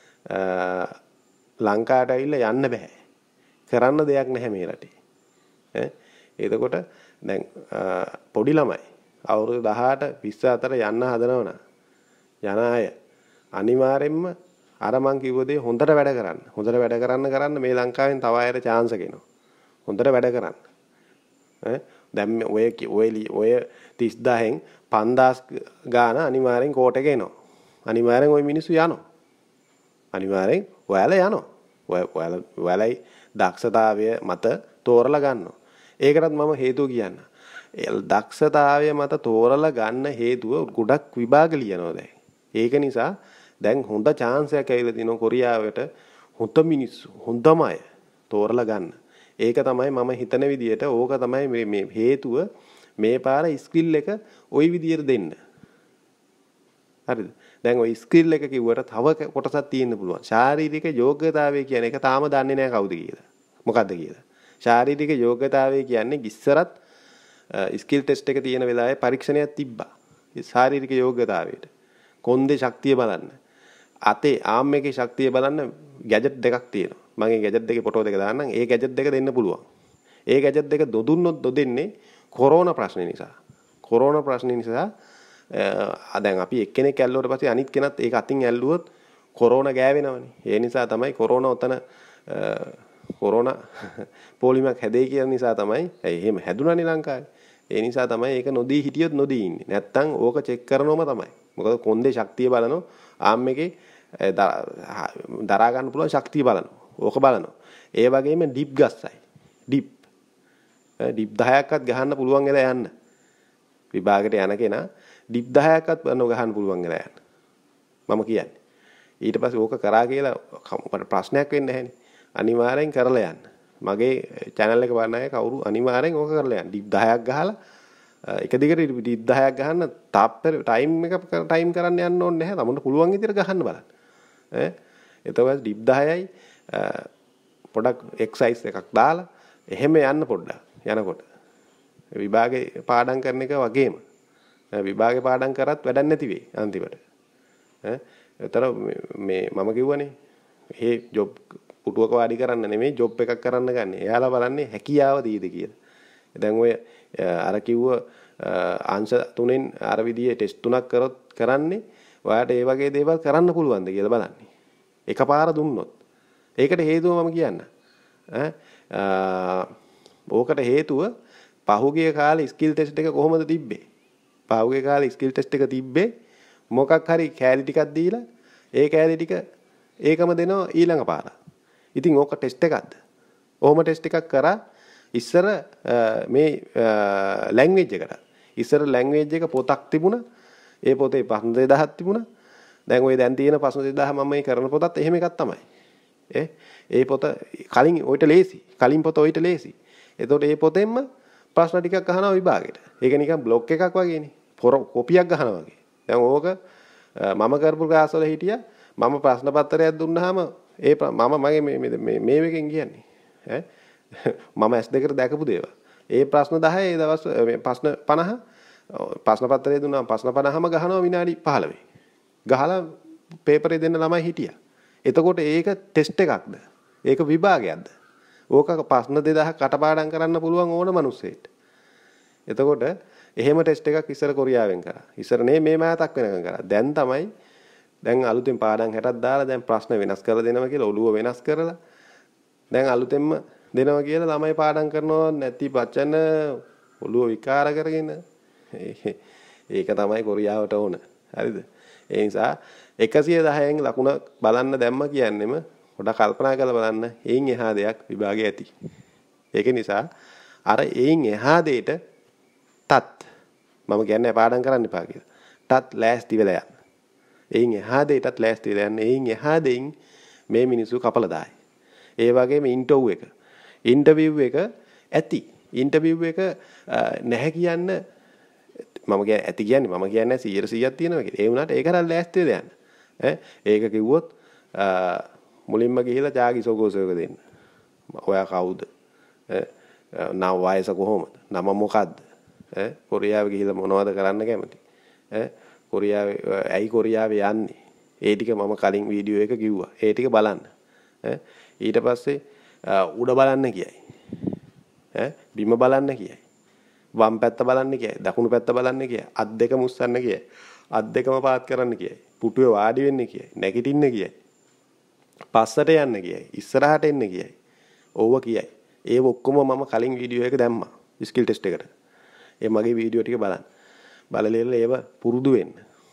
ලංකාවට ඇවිල්ලා යන්න බෑ. කරන්න දෙයක් නැහැ මේ රටේ. එතකොට දැන් පොඩි ළමයි අවුරුදු 18 20 අතර යන්න හදනවනම් යන අය අනිවාර්යෙන්ම අර මං කිව්ව දේ හොඳට වැඩ කරන්න. හොඳට වැඩ කරන්න මේ ලංකාවෙන් තව අයට chance එක එනවා. හොඳට වැඩ කරන්න. දැන් ඔය 30000න් 5000 ගාන අනිවාර්යෙන් කෝට් එක එනවා. අනිවාර්යෙන් ওই මිනිස්සු යනවා. අනිවාර්යෙන් ඔයාලා යනවා. ඔයාලයි දක්ෂතාවය මත තෝරලා ගන්නවා. ඒකටත් මම හේතුව කියන්න. දක්ෂතාවය මත තෝරලා ගන්න හේතුව ගොඩක් විභාග ලියනවා දැන්. ඒක නිසා දැන් හොඳ chance එකක් ඇවිල්ලා තිනවා කොරියාවට හොඳ මිනිස්සු හොඳම අය තෝරලා ගන්න. ඒක තමයි මම හිතන විදියට ඕක තමයි මේ හේතුව මේ පාර ස්කිල් එක ওই විදියට දෙන්න. හරිද? දැන් ওই ස්කිල් එක කිව්වට තව කොටසක් තියෙන්න පුළුවන්. ශාරීරික යෝග්‍යතාවය කියන එක තාම දන්නේ නැහැ කවුද කියලා. මොකද්ද කියලා. ශාරීරික යෝග්‍යතාවය කියන්නේ ඉස්සරත් ස්කිල් ටෙස්ට් එක තියෙන වෙලාවේ පරීක්ෂණයක් තිබ්බා. ඒ ශාරීරික යෝග්‍යතාවයට. කොන්දේ ශක්තිය බලන්න. අතේ ආම් එකේ ශක්තිය බලන්න ගැජට් දෙකක් තියෙනවා. මම ඒ ගැජට් දෙකේ ෆොටෝ දෙක දාන්නම්. ඒ ගැජට් දෙක දෙන්න පුළුවන්. ඒ ගැජට් දෙක දොදුන්නොත් දොදෙන්නේ කොරෝනා ප්‍රශ්නේ නිසා. කොරෝනා ප්‍රශ්නේ නිසා දැන් අපි එක්කෙනෙක් ඇල්ලුවට පස්සේ අනිත් කෙනත් ඒක අතින් ඇල්ලුවොත් කොරෝනා ගෑවෙනවනේ. ඒ නිසා තමයි කොරෝනා උතන කොරෝනා පොලිමක් හැදේ කියන නිසා තමයි එහෙම හැදුනානේ ලංකාවේ. ඒ නිසා තමයි ඒක නොදී හිටියොත් නොදී ඉන්නේ. නැත්තම් ඕක චෙක් කරනවම තමයි. මොකද කොන්දේ ශක්තිය බලනවා ආම් එකේ දරා ගන්න පුළුවන් ශක්තිය බලනවා. ඕක බලනවා. ඒ වගේම ඩිප් ගස්සයි. ඩිප් 10ක්වත් ගහන්න පුළුවන් වෙලා යන්න. විභාගයට යන කෙනා ඩිප් 10ක්වත් ගහන්න පුළුවන් වෙලා යන්න. මම කියන්නේ. ඊට පස්සේ ඕක කරා කියලා ප්‍රශ්නයක් වෙන්නේ නැහැනේ. අනිවාර්යෙන් කරලා යන්න. මගේ channel එක බලන අය කවුරු අනිවාර්යෙන් ඕක කරලා යන්න. ඩිප් 10ක් ගහලා එක දිගට ඩිප් 10ක් ගහන්න ටයිම් කරන්න යන්න ඕනේ නැහැ. තමන්ට පුළුවන් විදිහට ගහන්න බලන්න. එතකොට ඩිප් 10යි පොඩක් එක්සයිස් එකක් දාලා එහෙම යන්න පොඩ්ඩක් යනකොට විභාගේ පාඩම් කරන එක වගේම විභාගේ පාඩම් කරත් වැඩක් නැති වෙයි අන්තිමට. ඒතර මේ මම කිව්වනේ මේ ජොබ් පුටුවක වාඩි කරන්න නෙමෙයි ජොබ් එකක් කරන්න ගන්න. එයාලා බලන්නේ හැකියාව දීද කියලා. දැන් ඔය අර කිව්ව අංශ තුනෙන් අර විදිහේ ටෙස්ට් තුනක් කරන්නේ ඔයාලට ඒ වගේ දේවල් කරන්න පුළුවන්ද කියලා බලන්නේ. එකපාර දුන්නොත්. ඒකට හේතුව මම කියන්න. ඕකට හේතුව පහුගිය කාලේ ස්කිල් ටෙස්ට් එක කොහොමද තිබ්බේ? පහුගිය කාලේ ස්කිල් ටෙස්ට් එක තිබ්බේ මොකක් හරි කෑලි ටිකක් දීලා ඒ කෑලි ටික ඒකම දෙනවා ඊළඟ පාර. ඉතින් ඕක ටෙස්ට් එකක්ද? ඔහොම ටෙස්ට් එකක් කරා ඉස්සර මේ ලැන්ග්වේජ් එකට. ඉස්සර ලැන්ග්වේජ් එක පොතක් තිබුණා. ඒ පොතේ ප්‍රශ්න 2000ක් තිබුණා. දැන් ওই දැන් තියෙන ප්‍රශ්න 2000 මම මේ කරන පොතත් එහෙම එකක් තමයි. ඒ පොත කලින් ඔයිට ලේසි. කලින් පොත ඔයිට ලේසි. එතකොට ඒ පොතෙන්ම ප්‍රශ්න ටිකක් අහනවා විභාගෙට. ඒක නිකන් බ්ලොක් එකක් වගේනේ. කොපියක් ගහනවා වගේ. දැන් ඕක මම කරපු ක්ලාස් වල හිටියා මම ප්‍රශ්න පත්‍රයක් දුන්නාම මම මගේ මේ එකෙන් කියන්නේ මම S2 දැකපු දේවල්. ඒ ප්‍රශ්න 10 ඒ දවස් ප්‍රශ්න 50 ප්‍රශ්න පත්‍රය දුන්නාම ප්‍රශ්න 50ම ගහනවා විනාඩි 15. ගහලා පේපරේ දෙන්න ළමයි හිටියා. එතකොට ඒක ටෙස්ට් එකක්ද? ඒක විභාගයක්ද? ඕක ප්‍රශ්න 2000 කටපාඩම් කරන්න පුළුවන් ඕන මිනිස්සෙට. එතකොට එහෙම ටෙස්ට් එකක් ඉස්සර කොරියාවෙන් කරා. ඉස්සර මේ මෑතක් වෙනකන් කරා. දැන් තමයි දැන් අලුතෙන් පාඩම් 60ක් දාලා දැන් ප්‍රශ්න වෙනස් කරලා දෙනවා කියලා ඔළුව වෙනස් කරලා දැන් අලුතෙන්ම දෙනවා කියලා ළමයි පාඩම් කරනවා නැති වචන ඔළුව විකාර කරගෙන ඒක තමයි කොරියාවට ඕන. හරිද? ඒ නිසා 110න් ලකුණ බලන්න දැම්ම කියන්නෙම පොඩක් කල්පනා කරලා බලන්න එයින් එහා දෙයක් විභාගය ඇති. ඒක නිසා අර එයින් එහා දෙයට මම කියන්නේ පාඩම් කරන්න එපා කියලා. ටත් ලෑස්ති වෙලා යන්න. එයින් එහා දෙයටත් ලෑස්ති වෙලා යන්න. එයින් එහා දෙයින් මේ මිනිස්සු කපලා දායි. ඒ වගේම ඉන්ටර්විව් එක ඇති. ඉන්ටර්විව් එක නැහැ කියන්න මම කියන්නේ ඇති කියන්නේ මම කියන්නේ 100%ක් තියෙනවා කියලා. ඒ වුණාට ඒක හරිය ලෑස්ති වෙලා යන්න. ඒක කිව්වොත් මුලින්ම ගිහිලා ජාගි සෝගෝසෝක දෙන්න. ඔයා කවුද? නම වයස කොහොමද? නම මොකද්ද? කොරියාවේ ගිහිලා මොනවද කරන්න කැමති? ඇයි කොරියාවේ යන්නේ? ඒ ටික මම කලින් වීඩියෝ එක කිව්වා. ඒ ටික බලන්න. ඊට පස්සේ උඩ බලන්න කියයි. බිම බලන්න කියයි. වම් පැත්ත බලන්න කියයි. දකුණු පැත්ත බලන්න කියයි. අත් දෙක මුස්සන්න කියයි. අත් දෙකම පාත් කරන්න කියයි. පුටුවේ වාඩි වෙන්න කියයි. නැගිටින්න කියයි. පස්සට යන්න කියයි. ඉස්සරහට එන්න කියයි. ඕව කියයි. ඒ ඔක්කොම මම කලින් වීඩියෝ එක දැම්මා. ස්කිල් ටෙස්ට් එකට. ඒ මගේ වීඩියෝ ටික බලන්න. බලලා ඒව පුරුදු වෙන්න.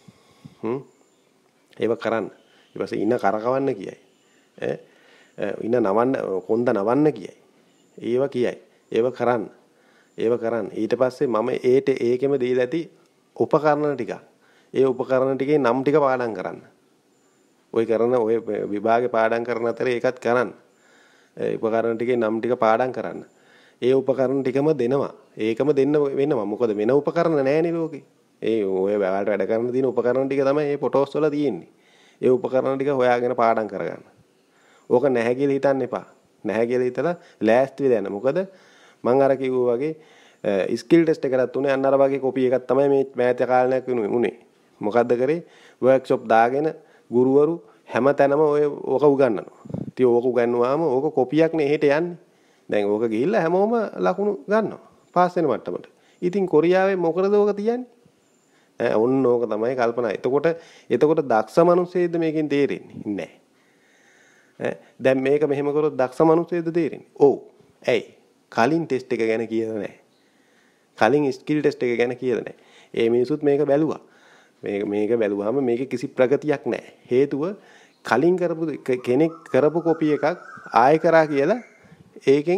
ඒව කරන්න. ඊට පස්සේ ඉන්න කරකවන්න කියයි. ඉන්න නවන්න කොන්ද නවන්න කියයි. ඒව කියයි. ඒව කරන්න. ඊට පස්සේ මම ඒකෙම දීලා ඇති උපකරණ ටික. ඒ උපකරණ ටිකේ නම් ටික පාඩම් කරන්න. ඔය විභාගේ පාඩම් කරන අතරේ ඒකත් කරන්න. ඒ උපකරණ ටිකේ නම් ටික පාඩම් කරන්න. ඒ උපකරණ ටිකම දෙනවා. ඒකම දෙන්න වෙනවා. මොකද වෙන උපකරණ නැහැනේ ලෝකේ. ඒ ඔය ඔයාලට වැඩ කරන්න තියෙන උපකරණ ටික තමයි මේ ෆොටෝස් වල තියෙන්නේ. ඒ උපකරණ ටික හොයාගෙන පාඩම් කරගන්න. ඕක නැහැ කියලා හිතන්න එපා. නැහැ කියලා හිතලා ලෑස්ති වෙලා යන්න. මොකද මම අර කිව්වා වගේ ස්කිල් ටෙස්ට් එකකට උනේ අන්න අර වගේ කොපි එකක් තමයි මේ මෑත කාලයක් උනේ. මොකද්ද කරේ? වර්ක්ෂොප් දාගෙන ගුරුවරු හැම තැනම ඕක උගන්වනවා. ඉතින් ඕක උගන්වුවාම ඕක කොපියක්නේ එහෙට යන්නේ. දැන් ඕක ගිහිල්ලා හැමෝම ලකුණු ගන්නවා. පාස් වෙන මට්ටමට. ඉතින් කොරියාවේ මොකටද ඕක තියන්නේ? ඔන්න ඕක තමයි කල්පනා. එතකොට දක්ෂ මිනිස්සෙයිද මේකෙන් තේරෙන්නේ නැහැ. දැන් මේක මෙහෙම කරොත් දක්ෂ මිනිස්සෙයිද තේරෙන්නේ? ඔව්. ඇයි? කලින් ටෙස්ට් එක ගැන කියලා නැහැ. කලින් ස්කිල් ටෙස්ට් එක ගැන කියලා නැහැ. ඒ මිනිසුත් මේක බැලුවා. මේක බැලුවාම මේකේ කිසි ප්‍රගතියක් නැහැ. හේතුව කලින් කරපු කෙනෙක් කරපු කොපි එකක් ආයෙ කරා කියලා ඒකෙන්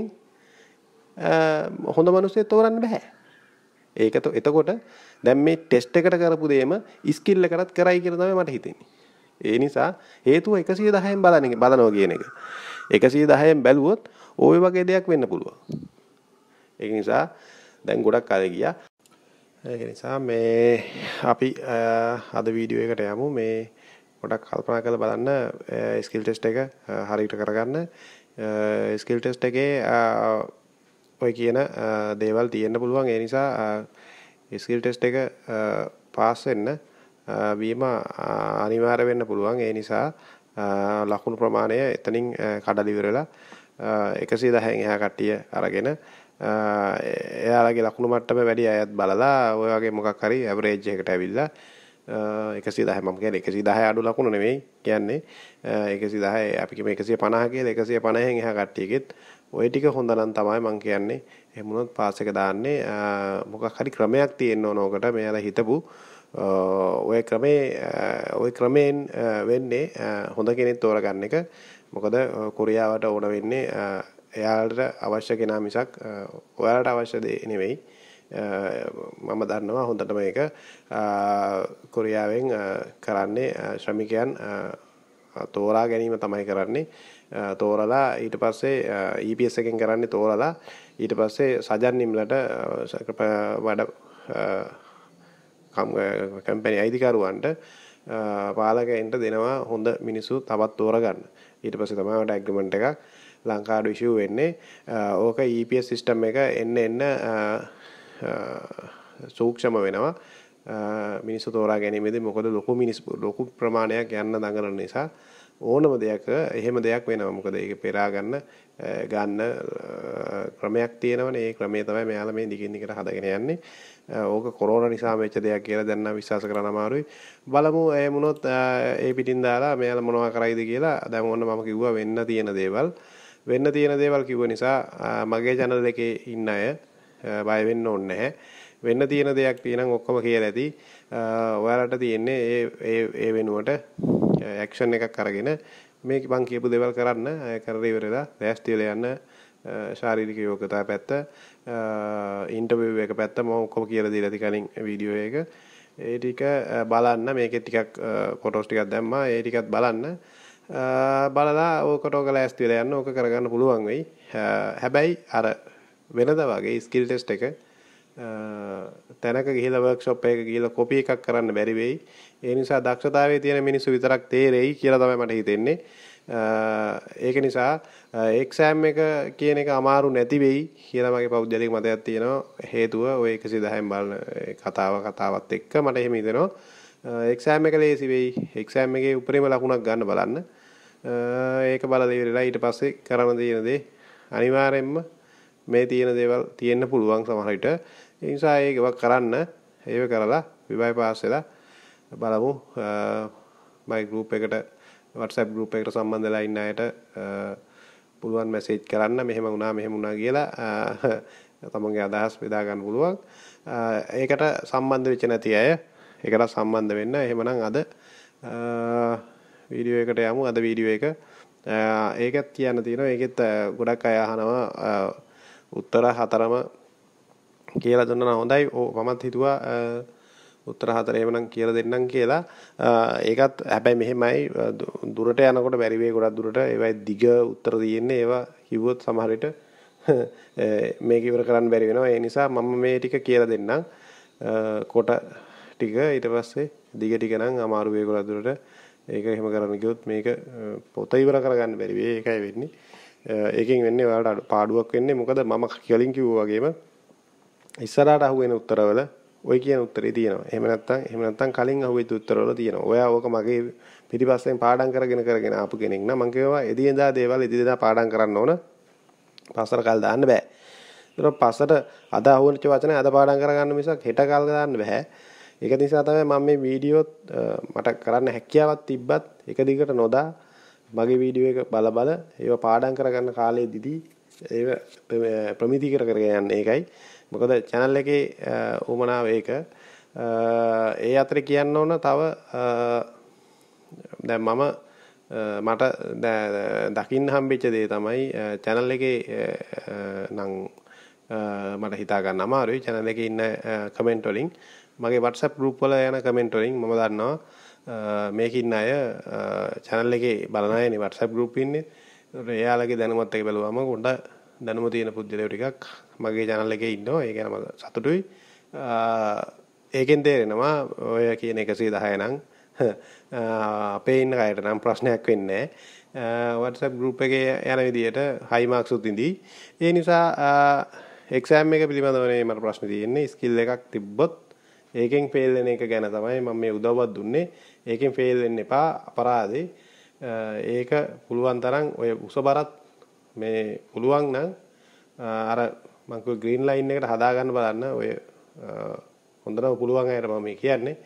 හොඳ මිනිස්සෙක් තෝරන්න බෑ. එතකොට දැන් මේ ටෙස්ට් එකට කරපු දෙයම ස්කිල් එකටත් කරයි කියලා තමයි මට හිතෙන්නේ. ඒ නිසා හේතුව 110න් බලනවා කියන එක. 110න් බැලුවොත් ওই වගේ දෙයක් වෙන්න පුළුවන්. ඒක නිසා දැන් ගොඩක් කාලෙ ගියා. ඒක නිසා මේ අපි අද වීඩියෝ එකට යමු. මේ ගොඩක් කල්පනා කරලා බලන්න ස්කිල් ටෙස්ට් එක හරියට කරගන්න. ස්කිල් ටෙස්ට් එකේ ඔය කියන දේවල් තියෙන්න පුළුවන්. ඒ නිසා ස්කිල් ටෙස්ට් එක පාස් වෙන්න වීම අනිවාර්ය වෙන්න පුළුවන්. ඒ නිසා ලකුණු ප්‍රමාණය එතනින් කඩලා ඉවරලා 110න් එහා කට්ටිය අරගෙන එයාලගේ ලකුණු මට්ටම වැඩි අයත් බලලා ඔය වගේ මොකක් හරි ඇවරේජ් එකකට ඇවිල්ලා 110 මම කියන්නේ 110 අඩු ලකුණු නෙමෙයි කියන්නේ 110 අපි කියමු 150 කියලා 150න් එහා කට්ටියගෙත් ඔය ටික හොඳ නම් තමයි මම කියන්නේ. එහෙම වුණොත් පාස් එක දාන්නේ මොකක් හරි ක්‍රමයක් තියෙන්න ඕන. ඔකට මෙයාලා හිතපු ඔය ක්‍රමයෙන් වෙන්නේ හොඳ කෙනෙක් තෝරගන්න එක. මොකද කොරියාවට ඕන වෙන්නේ එයාලට අවශ්‍ය කෙනා මිසක් ඔයාලට අවශ්‍ය දේ නෙවෙයි. මම දන්නවා හොඳටම ඒක කොරියාවෙන් කරන්නේ ශ්‍රමිකයන් තෝරා ගැනීම තමයි කරන්නේ. තෝරලා ඊට පස්සේ EPS එකෙන් කරන්නේ තෝරලා ඊට පස්සේ සජන් නිම්ලට වඩ කම්පැනි අයිතිකරුවන්ට පාලකයන්ට දෙනවා හොඳ මිනිස්සු තවත් තෝරගන්න. ඊට පස්සේ තමයි ඔයාලට ඇග්‍රීමන්ට් එකක් ලංකාවට ඉෂුව වෙන්නේ. ඕක EPS සිස්ටම් එක එන්න සූක්ෂම වෙනවා. මිනිස්සු තෝරා ගැනීමේදී මොකද ලොකු ප්‍රමාණයක් යන්න දඟලන නිසා ඕනම දෙයක එහෙම දෙයක් වෙනවා. මොකද ඒක පෙරා ගන්න ක්‍රමයක් තියෙනවනේ. ඒ ක්‍රමය තමයි මෙයාලා මේ දිගින් දිගට හදගෙන යන්නේ. ඕක කොරෝනා නිසා වෙච්ච දෙයක් කියලා දැන් නම් විශ්වාස කරන්න අමාරුයි. බලමු එහෙම වුණොත් ඒ පිටින් දාලා මෙයාලා මොනවා කරයිද කියලා. දැන් ඕන්න මම කිව්වා වෙන්න තියෙන දේවල් කිව්ව නිසා මගේ channel එකේ ඉන්න අය බය වෙන්න ඕනේ නැහැ. වෙන්න තියෙන දෙයක් තියෙනම් ඔක්කොම කියලා ඇති. ඔයාලට තියෙන්නේ ඒ වෙනුවට ඇක්ෂන් එකක් අරගෙන මේ මං කියපු දේවල් කරන්න කරලා ඉවරලා ලෑස්ති වෙලා යන්න. ශාරීරික යෝග්‍යතා පැත්ත ඉන්ටර්විව් එක පැත්ත මම ඔක්කොම කියලා දීලා ඇති කලින් වීඩියෝ එක. ඒ ටික බලන්න. මේකේ ටිකක් ෆොටෝස් ටිකක් දැම්මා. ඒ ටිකත් බලන්න. බලලා ඕකට ඔක ලෑස්ති වෙලා යන්න. ඕක කරගන්න පුළුවන් වෙයි. හැබැයි අර වෙනදා වගේ ස්කිල් ටෙස්ට් එක තැනක ගිහිලා වර්ක්ෂොප් එකක ගිහිලා කොපි එකක් කරන්න බැරි වෙයි. ඒ නිසා දක්ෂතාවයේ තියෙන මිනිස්සු විතරක් තේරෙයි කියලා තමයි මට හිතෙන්නේ. ඒක නිසා එක්සෑම් එක කියන එක අමාරු නැති වෙයි කියලා මගේ පෞද්ගලික මතයක් තියෙනවා. හේතුව ඔය 110න් බලන කතාවත් එක්ක මට එහෙම හිතෙනවා. එක්සෑම් එක ලේසි වෙයි. එක්සෑම් එකේ උපරිම ලකුණක් ගන්න බලන්න. ඒක බලලා ඉවරලා ඊට පස්සේ කරන්න තියෙන දේ අනිවාර්යෙන්ම මේ තියෙන දේවල් තියෙන්න පුළුවන් සමහර විට. ඒ නිසා ඒක කරන්න. ඒක කරලා විභාගය පාස් වෙලා බලමු. මගේ group එකට WhatsApp group එකට සම්බන්ධ වෙලා ඉන්න අයට පුළුවන් මැසේජ් කරන්න මෙහෙම වුණා කියලා තමන්ගේ අදහස් බෙදා ගන්න පුළුවන්. ඒකට සම්බන්ධ වෙච්ච නැති අය ඒකට සම්බන්ධ වෙන්න. එහෙමනම් අද වීඩියෝ එකට යමු. අද වීඩියෝ එක ඒකත් කියන්න තියෙනවා. ඒකෙත් ගොඩක් අය අහනවා උත්තර 4ම කියලා දුන්නා නම් හොඳයි. මමත් හිතුවා උත්තර 4 එහෙමනම් කියලා දෙන්නම් කියලා. ඒකත් හැබැයි මෙහෙමයි දුරට යනකොට බැරි වෙයි ගොඩක් දුරට. ඒවයි දිග උත්තර තියෙන්නේ. ඒවා කිව්වොත් සමහර විට මේක ඉවර කරන්න බැරි වෙනවා. ඒ නිසා මම මේ ටික කියලා දෙන්නම්. කොට ටික ඊට පස්සේ දිග ටික නම් අමාරු වෙයි ගොඩක් දුරට. ඒක එහෙම කරන්න ගියොත් මේක පොත ඉවර කරගන්න බැරි වෙයි. ඒකයි වෙන්නේ. ඒකෙන් වෙන්නේ ඔයාලට පාඩුවක් වෙන්නේ. මොකද මම කලින් කිව්වා වගේම ඉස්සරහට අහුවෙන උත්තරවල ඔය කියන උත්තරේ තියෙනවා. එහෙම නැත්නම් කලින් අහුවෙච්ච උත්තරවල තියෙනවා. ඔයා ඕක මගේ පිටිපස්සෙන් පාඩම් කරගෙන ආපු කෙනෙක් නම් මම කියනවා එදිනෙදා දේවල් එදිනෙදා පාඩම් කරන්න ඕන. පස්සට කල් දාන්න බෑ. ඒක පස්සට අද අහුවෙච්ච වචනේ අද පාඩම් කරගන්න මිසක් හෙට කල් දාන්න බෑ. ඒක නිසා තමයි මම මේ වීඩියෝත් මට කරන්න හැකියාවක් තිබ්බත් එක දිගට නොදා මගේ වීඩියෝ එක බල ඒව පාඩම් කරගන්න කාලෙදිදී ඒක ප්‍රමිති කරගෙන යන්නේ ඒකයි. මොකද channel එකේ උමනාව ඒක. ඒ අතරේ කියන්න ඕන තව දැන් මට දකින්න හම්බෙච්ච දේ තමයි channel එකේ නම් මට හිතා ගන්න අමාරුයි channel එකේ ඉන්න කමෙන්ට් වලින් මගේ WhatsApp group වල යන කමෙන්ට් වලින් මම දන්නවා මේකේ ඉන්න අය channel එකේ බලන අයනේ WhatsApp group ඉන්නේ. ඒකට එයාලගේ දැනුමත් එක බැලුවම උඩ දැනුම තියෙන පුද්ගලයෝ ටිකක් මගේ channel එකේ ඉන්නවා. ඒ ගැන මම සතුටුයි. ඒකෙන් තේරෙනවා ඔය කියන 110 නම් අපේ ඉන්න කයට නම් ප්‍රශ්නයක් වෙන්නේ නැහැ. WhatsApp group එකේ යන විදියට high marks උත් ඉඳී. ඒ නිසා exam එක පිළිබඳව නේ මට ප්‍රශ්න තියෙන්නේ. skill එකක් තිබ්බොත් ඒකෙන් fail වෙන එක ගැන තමයි මම මේ උදව්වක් දුන්නේ. ඒකෙන් fail වෙන්න එපා අපරාධේ. ඒක පුළුවන් තරම් ඔය උසබරත් මේ පුළුවන් නම් අර මම කිව්ව green line එකට හදා ගන්න බලන්න. ඔය හොඳටම පුළුවන් අයට මම මේ කියන්නේ.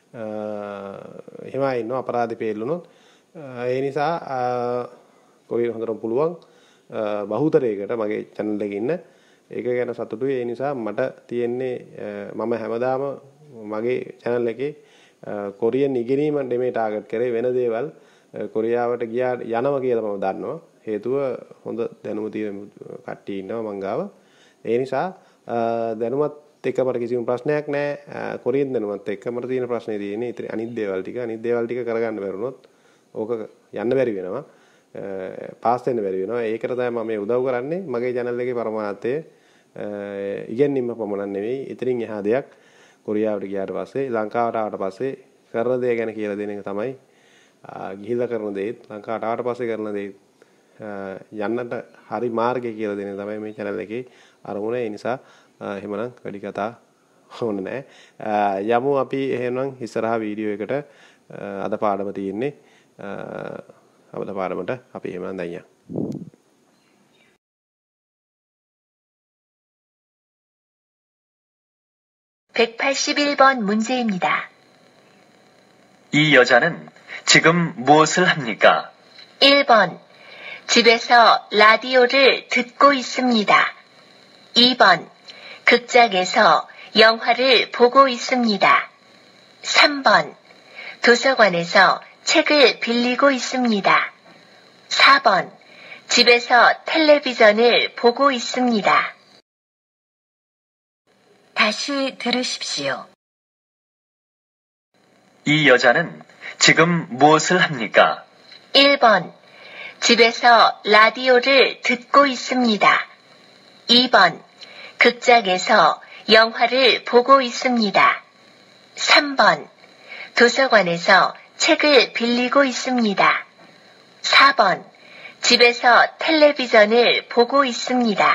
එහෙමයි ඉන්නවා අපරාධේ fail වුණොත්. ඒ නිසා කොරියන් හොඳටම පුළුවන් බහුතරයකට මගේ channel එකේ ඉන්න. ඒක ගැන සතුටුයි. ඒ නිසා මට තියෙන්නේ මම හැමදාම මගේ channel එකේ කොරියන් ඉගෙනීම නෙමෙයි ටාගට් කරේ වෙන දේවල් කොරියාවට ගියා යනවා කියලා මම දන්නවා. හේතුව හොඳ දැනුම තියෙන කට්ටිය ඉන්නවා මං ගාව. ඒ නිසා දැනුමත් එක්ක මට කිසිම ප්‍රශ්නයක් නැහැ. කොරියන් දැනුමත් එක්ක මට තියෙන ප්‍රශ්නේ තියෙන්නේ ඉතින් අනිත් දේවල් ටික කරගන්න බැරුණොත් ඕක යන්න බැරි වෙනවා. පාස් වෙන්න බැරි වෙනවා. ඒකට තමයි මම මේ උදව් කරන්නේ. මගේ channel එකේ පරමාර්ථය ඉගෙනීම පමණක් නෙවෙයි. ඉතින් එහා දෙයක් කොරියාවට ගියාට පස්සේ ලංකාවට ආවට පස්සේ කරන දේ ගැන කියලා දෙන එක තමයි ගිහිල්ලා කරන දේත් ලංකාවට ආවට පස්සේ කරන දේත් යන්නට හරි මාර්ගය කියලා දෙන තමයි මේ channel එකේ අරමුණ. ඒ නිසා එහෙමනම් වැඩි කතා ඕන නැහැ. යමු අපි එහෙනම් ඉස්සරහා වීඩියෝ එකට අද පාඩම තියෙන්නේ. අද පාඩමට අපි එහෙමනම් දැන් යමු. 181번 문제입니다. 이 여자는 지금 무엇을 합니까? 1번. 집에서 라디오를 듣고 있습니다. 2번. 극장에서 영화를 보고 있습니다. 3번. 도서관에서 책을 빌리고 있습니다. 4번. 집에서 텔레비전을 보고 있습니다. 다시 들으십시오. 이 여자는 지금 무엇을 합니까? 1번. 집에서 라디오를 듣고 있습니다. 2번. 극장에서 영화를 보고 있습니다. 3번. 도서관에서 책을 빌리고 있습니다. 4번. 집에서 텔레비전을 보고 있습니다.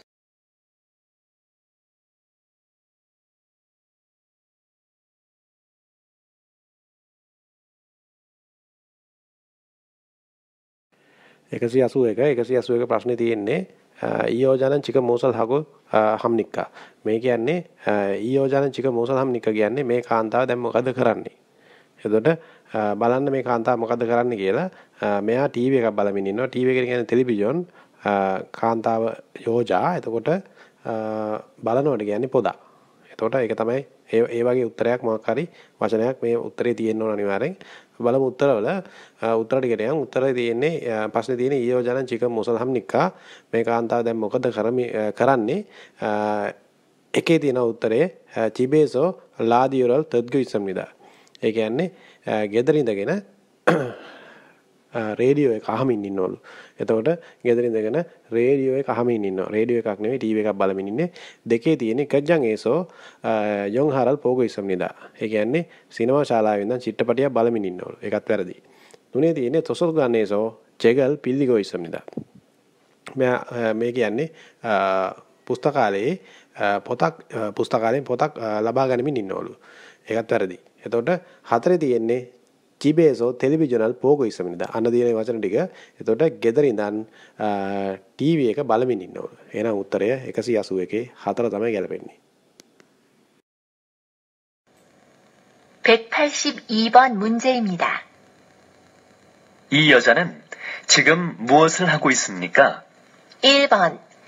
එකසි අසුවක ප්‍රශ්නේ තියෙන්නේ ඊයෝජානන් චික මෝසල් හගෝ හම්නික්කා. මේ කියන්නේ ඊයෝජානන් චික මෝසල් හම්නික්කා කියන්නේ මේ කාන්තාව දැන් මොකද කරන්නේ? එතකොට බලන්න මේ කාන්තාව මොකද කරන්නේ කියලා. මෙයා ටීවී එකක් බලමින් ඉන්නවා. ටීවී එක කියන්නේ ටෙලිවිෂන් කාන්තාව යෝජා. එතකොට බලනවට කියන්නේ පොදා. එතකොට ඒක තමයි ඒ වගේ උත්තරයක් මොකක් හරි වචනයක් මේ උත්තරේ තියෙන්න ඕන අනිවාර්යෙන්. බලමු උත්තරවල උත්තර ටිකට යන්. උත්තරේ තියෙන්නේ ප්‍රශ්නේ තියෙන්නේ ඊයෝජානන් චික මෝසල් හම්නික්කා. මේ කාන්තාව දැන් මොකද කරන්නේ? එකේ තියෙන උත්තරේ චිබේසෝ ලාදියෝරල් තද්ගු ඉස්සම්නිදා. ඒ කියන්නේ ගෙදර ඉඳගෙන රේඩියෝ එක අහමින් ඉන්නවලු. එතකොට ගෙදර ඉඳගෙන රේඩියෝ එක අහමින් ඉන්නවා. රේඩියෝ එකක් නෙවෙයි ටීවී එකක් බලමින් ඉන්නේ. දෙකේ තියෙන්නේ කජ්ජන් ඒසෝ යොන්හරල් පෝගෝ ඉස්සම්නිදා. ඒ කියන්නේ සිනමා ශාලාවේ ඉඳන් චිත්‍රපටියක් බලමින් ඉන්නවලු. ඒකත් වැරදි. තුනේ තියෙන්නේ තොසල් ගන්නේසෝ ජෙගල් පිල්ලිගෝ ඉස්සම්නිදා. මේ කියන්නේ පුස්තකාලයේ පොතක් ලබා ගනිමින් ඉන්නවලු. ඒකත් වැරදි. එතකොට හතරේ තියෙන්නේ චිබේසෝ ටෙලිවිෂනල් පෝගෝ ඉස්සමිනදා. අන්න දිනේ වචන ටික. එතකොට ගෙදර ඉඳන් ටීවී එක බලමින් ඉන්නවලු. එහෙනම් උත්තරය 181 4 තමයි ගැලපෙන්නේ. 182번 문제입니다. 이 여자는 지금 무엇을 하고 있습니까? 1번.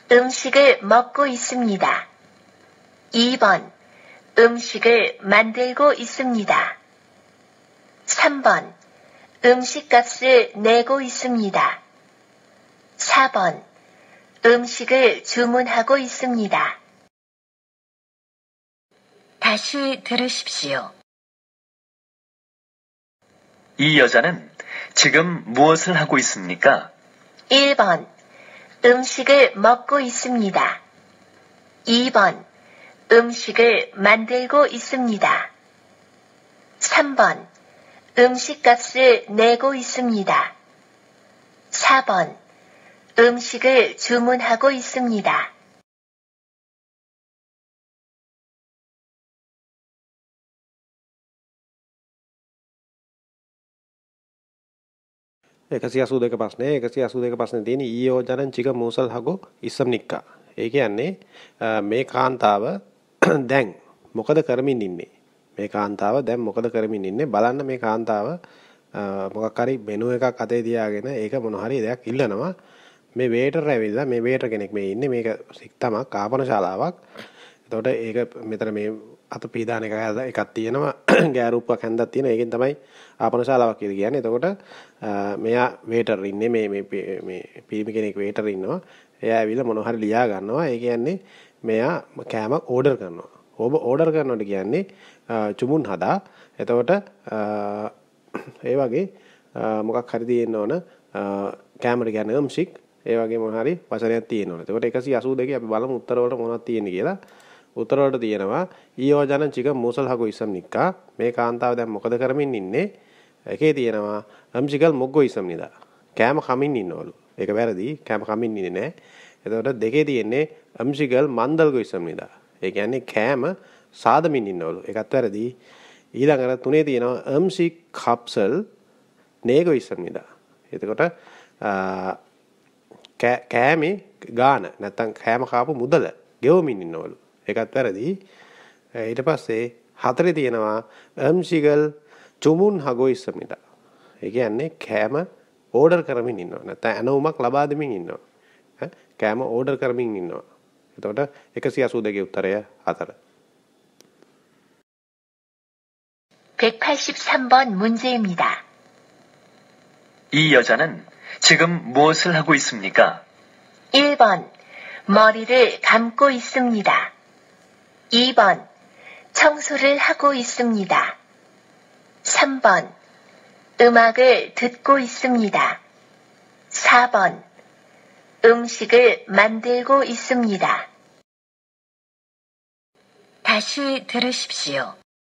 음식을 먹고 있습니다. 2번 음식을 만들고 있습니다. 3번 음식값을 내고 있습니다. 4번 음식을 주문하고 있습니다. 다시 들으십시오. 이 여자는 지금 무엇을 하고 있습니까? 1번 음식을 먹고 있습니다. 2번 음식을 만들고 있습니다. 3번 음식값을 내고 있습니다. 4번 음식을 주문하고 있습니다. එකසිය අසූ දෙක ප්‍රශ්නය එකසිය අසූ දෙක ප්‍රශ්න තියෙන ඊ යෝජනන් චික මූසල් හගෝ ඉස්සම්නික්කා ඒ කියන්නේ මේ කාන්තාව දැන් මොකද කරමින් ඉන්නේ මේ කාන්තාව දැන් මොකද කරමින් ඉන්නේ බලන්න මේ කාන්තාව මොකක් හරි මෙනු එකක් අතේ තියාගෙන ඒක මොන හරි දෙයක් ඉල්ලනවා මේ වේටර් ඇවිල්ලා මේ වේටර් කෙනෙක් මේ ඉන්නේ මේක සික්තමක් ආපන ශාලාවක් එතකොට ඒක මෙතන මේ අත පීදාන එකක් තියෙනවා ගෑරුප්පක් හැන්දක් තියෙනවා ඒකෙන් තමයි ආපන ශාලාවක් කියලා කියන්නේ එතකොට මෙයා වේටර් ඉන්නේ මේ පිරිමි කෙනෙක් වේටර් ඉන්නවා එයා ඇවිල්ලා මොන හරි ලියා ගන්නවා ඒ කියන්නේ මෙයා කෑමක් ඕඩර් කරනවා ඔබ ඕඩර් කරනකොට කියන්නේ චුමුන් හදා එතකොට ඒ වගේ මොකක් හරි තියෙන්න ඕන කැමරා කියන්නේ 음식 ඒ වගේ මොන හරි වචනයක් තියෙන්න ඕන. එතකොට 182 අපි බලමු උත්තර වලට මොනවද තියෙන්නේ කියලා. උත්තර වලට තියෙනවා ඊ යෝජනන් චික මූසල් හගෝ ඉස්සම් නික්කා මේ කාන්තාව දැන් මොකද කරමින් ඉන්නේ? එකේ තියෙනවා 음식을 먹고 있습니다. කෑම කමින් ඉන්නවලු. ඒක වැරදි. කෑම කමින් ඉන්නේ නැහැ. එතකොට දෙකේ තියෙන්නේ 음식을 만들고 있습니다. ඒ කියන්නේ කෑම සාදමින් ඉන්නවලු. ඒකත් වැරදි. ඊළඟට තුනේ තියෙනවා 음식 값을 내고 있습니다. එතකොට කෑමේ ගාන නැත්තම් කෑම කාපු මුදල ගෙවමින් ඉන්නවලු. ඒකත් වැරදි. ඊට පස්සේ හතරේ තියෙනවා 음식을 주문하고 있습니다. ඒ කියන්නේ කෑම ඕඩර් කරමින් ඉන්නවා. නැත්තම් ඇනවුමක් ලබා දෙමින් ඉන්නවා. කෑම ඕඩර් කරමින් ඉන්නවා. එතකොට 182 උත්තරය 4. 183번 문제입니다. 이 여자는 지금 무엇을 하고 있습니까? 1번 머리를 감고 있습니다. 2번 청소를 하고 있습니다. 3번 음악을 듣고 있습니다. 4번 음식을 만들고 있습니다. 다시 들으십시오.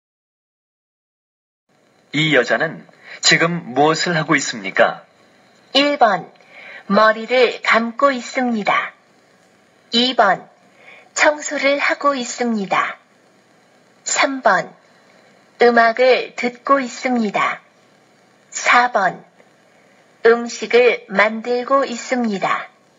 이 여자는 지금 무엇을 하고 있습니까? 1번 머리를 감고 있습니다. 2번 청소를 하고 있습니다. 3번 음악을 듣고 있습니다. 4번 음식을 만들고 있습니다.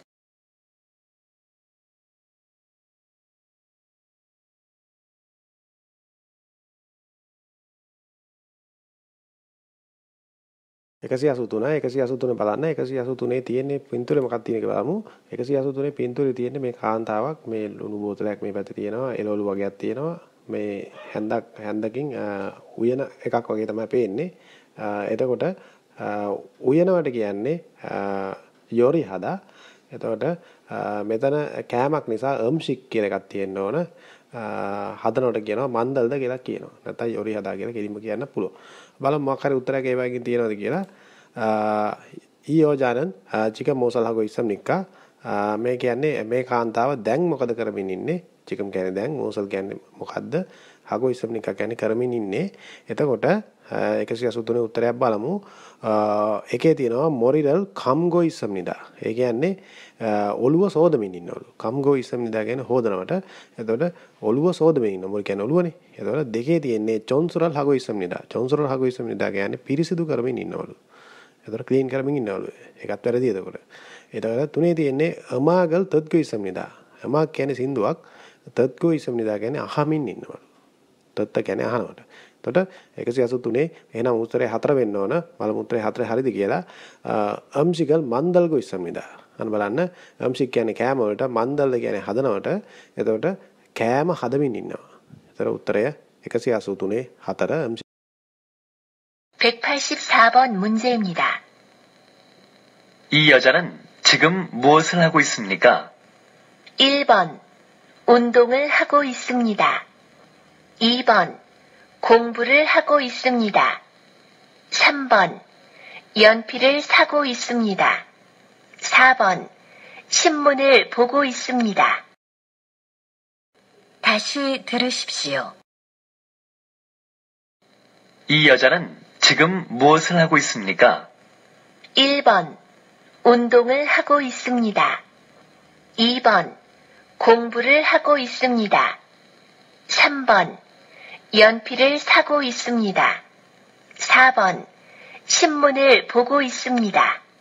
එකසිය අසුතුන බලන්න 183 තියෙන්නේ පින්තූරේ මොකක්ද තියෙන එක බලමු 183 පින්තූරේ තියෙන්නේ මේ කාන්තාවක් මේ ලුණු බෝතලයක් මේ පැත්තේ තියෙනවා එළවලු වගේක් තියෙනවා මේ හැන්දකින් උයන එකක් වගේ තමයි පේන්නේ එතකොට උයනවට කියන්නේ යෝරි හදා එතකොට මෙතන කෑමක් නිසා 음식 කියලා එකක් තියෙන්න ඕන හදනකොට කියනවා මන්දල්ද කියලා කියනවා නැත්නම් යෝරි හදා කියලා කෙලින්ම කියන්න පුළුවන් බලමු මොකක් හරි උත්තරයක් ඒ වගේ තියෙනවද කියලා ඊ යෝජනන් චික මෝසල් හගෝ ඉස්සම් නික්කා මේ කියන්නේ මේ කාන්තාව දැන් මොකද කරමින් ඉන්නේ චිකම් කියන්නේ දැන් මෝසල් කියන්නේ මොකද්ද හගෝ ඉස්සම් නික්කා කියන්නේ කරමින් ඉන්නේ එතකොට 183 උත්තරයක් බලමු එකේ තියෙනවා මොරිරල් කම්ගෝ ඉස්සම්නිදා ඒ කියන්නේ ඔළුව සෝදමින් ඉන්නවලු කම්ගෝ ඉස්සම්නිදා කියන්නේ හොදනවට එතකොට ඔළුව සෝදමින් ඉන්න මොකද කියන්නේ ඔළුවනේ එතකොට දෙකේ තියෙන්නේ චොන්සුරල් හගෝ ඉස්සම්නිදා චොන්සුරල් හගෝ ඉස්සම්නිදා කියන්නේ පිරිසිදු කරමින් ඉන්නවලු එතකොට ක්ලීන් කරමින් ඉන්නවලු ඒකත් වැරදි එතකොට තුනේ තියෙන්නේ අමාගල් තත්ගෝ ඉස්සම්නිදා අමාග් කියන්නේ සින්දුවක් තත්ගෝ ඉස්සම්නිදා කියන්නේ අහමින් ඉන්නවලු තත්ත කියන්නේ අහනවට එතකොට 183 එහෙනම් උත්තරේ 4 වෙන්න ඕන බලමු උත්තරේ 4 හරිද කියලා 음식을 만들고 있습니다 අන්න බලන්න අම්සික් කියන්නේ කෑම වලට මන්දල්ද කියන්නේ හදනවට. එතකොට කෑම හදමින් ඉන්නවා. එතකොට උත්තරය 183 4 අම්සික්. 184번 문제입니다. 이 여자는 지금 무엇을 하고 있습니까? 1번 운동을 하고 있습니다. 2번 공부를 하고 있습니다. 3번 연필을 사고 있습니다. 4번 신문을 보고 있습니다. 다시 들으십시오. 이 여자는 지금 무엇을 하고 있습니까? 1번 운동을 하고 있습니다. 2번 공부를 하고 있습니다. 3번 연필을 사고 있습니다. 4번 신문을 보고 있습니다.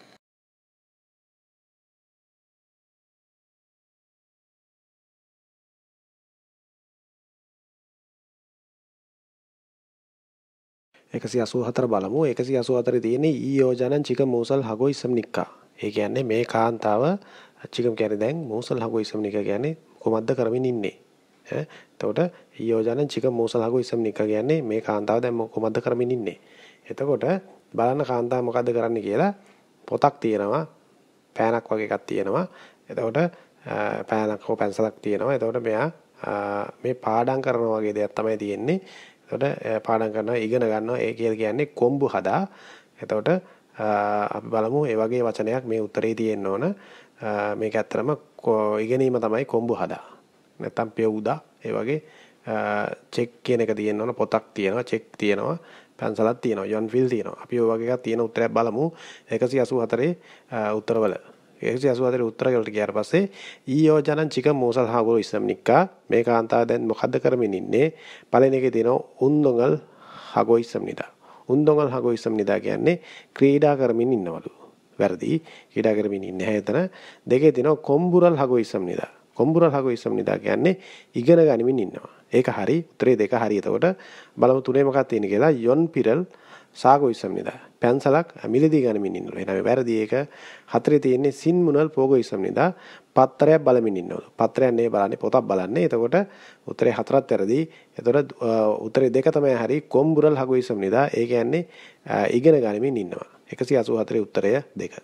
එකසි 84 බලමු. 184 තියෙන්නේ 이 여자는 지금 무엇을 하고 있습니까? ඒ කියන්නේ මේ කාන්තාව 지금 කියන්නේ දැන් 무엇을 하고 있습니까 කියන්නේ කොහොමද කරමින් ඉන්නේ? එතකොට 이 여자는 지금 무엇을 하고 있습니까 කියන්නේ මේ කාන්තාව දැන් කොහොමද කරමින් ඉන්නේ? එතකොට බලන්න කාන්තාව මොකද්ද කරන්නේ කියලා පොතක් තියෙනවා, පෑනක් වගේ එකක් තියෙනවා. එතකොට පෑනක් හෝ පැන්සලක් තියෙනවා. එතකොට මෙයා මේ පාඩම් කරනවා වගේ දෙයක් තමයි තියෙන්නේ. එතකොට පාඩම් කරනවා ඉගෙන ගන්නවා ඒ කියලා කියන්නේ කොම්බු හදා. එතකොට අපි බලමු ඒ වගේ වචනයක් මේ උත්තරේ තියෙන්න ඕන. මේක ඇත්තටම ඉගෙනීම තමයි කොම්බු හදා. නැත්තම් පෙවුදා ඒ වගේ චෙක් කියන එක තියෙන්න ඕන. පොතක් තියෙනවා, චෙක් තියෙනවා, පැන්සලක් තියෙනවා, යොන්ෆිල් තියෙනවා. අපි ඔය වගේ එකක් තියෙන උත්තරයක් බලමු 184 උත්තරවල. 184 උත්තර වලට ගියාට පස්සේ 이 여자는 지금 무엇을 하고 있습니까? මේ කාන්තාව දැන් මොකද්ද කරමින් ඉන්නේ? පළවෙනි එකේ තියෙනවා 운동을 하고 있습니다. 운동을 하고 있습니다 කියන්නේ ක්‍රීඩා කරමින් ඉන්නවලු. වැරදි. ක්‍රීඩා කරමින් ඉන්නේ නැහැ එතන. දෙකේ තියෙනවා 공부를 하고 있습니다. 공부를 하고 있습니다 කියන්නේ ඉගෙන ගනිමින් ඉන්නවා. ඒක හරි. උත්තරේ දෙක හරි. එතකොට බලමු තුනේ මොකක්ද තියෙන්නේ කියලා. 연필을 사고 있습니다. පැන්සලක් මිලදී ගනිමින් ඉන්නවා. එහෙනම් වැරදි. ඒක හතරේ තියෙන්නේ 신문을 보고 있습니다. පත්තරයක් බලමින් ඉන්නවලු. පත්තරයක් නේ බලන්නේ පොතක් බලන්නේ. එතකොට උත්තරේ හතරත් වැරදි. එතකොට උත්තරේ දෙක තමයි හරි. 공부를 하고 있습니다. ඒ කියන්නේ ඉගෙන ගනිමින් ඉන්නවා. 184 උත්තරය 2.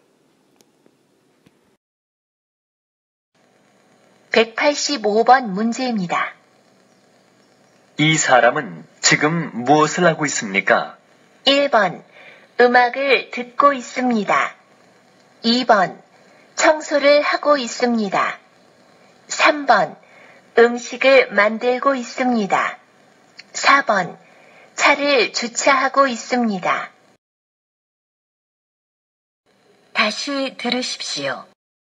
185번 문제입니다. 이 사람은 지금 무엇을 하고 있습니까? 1번 음악을 듣고 있습니다. 2번 청소를 하고 있습니다. 3번 음식을 만들고 있습니다. 4번 차를 주차하고 있습니다. 다시 들으십시오.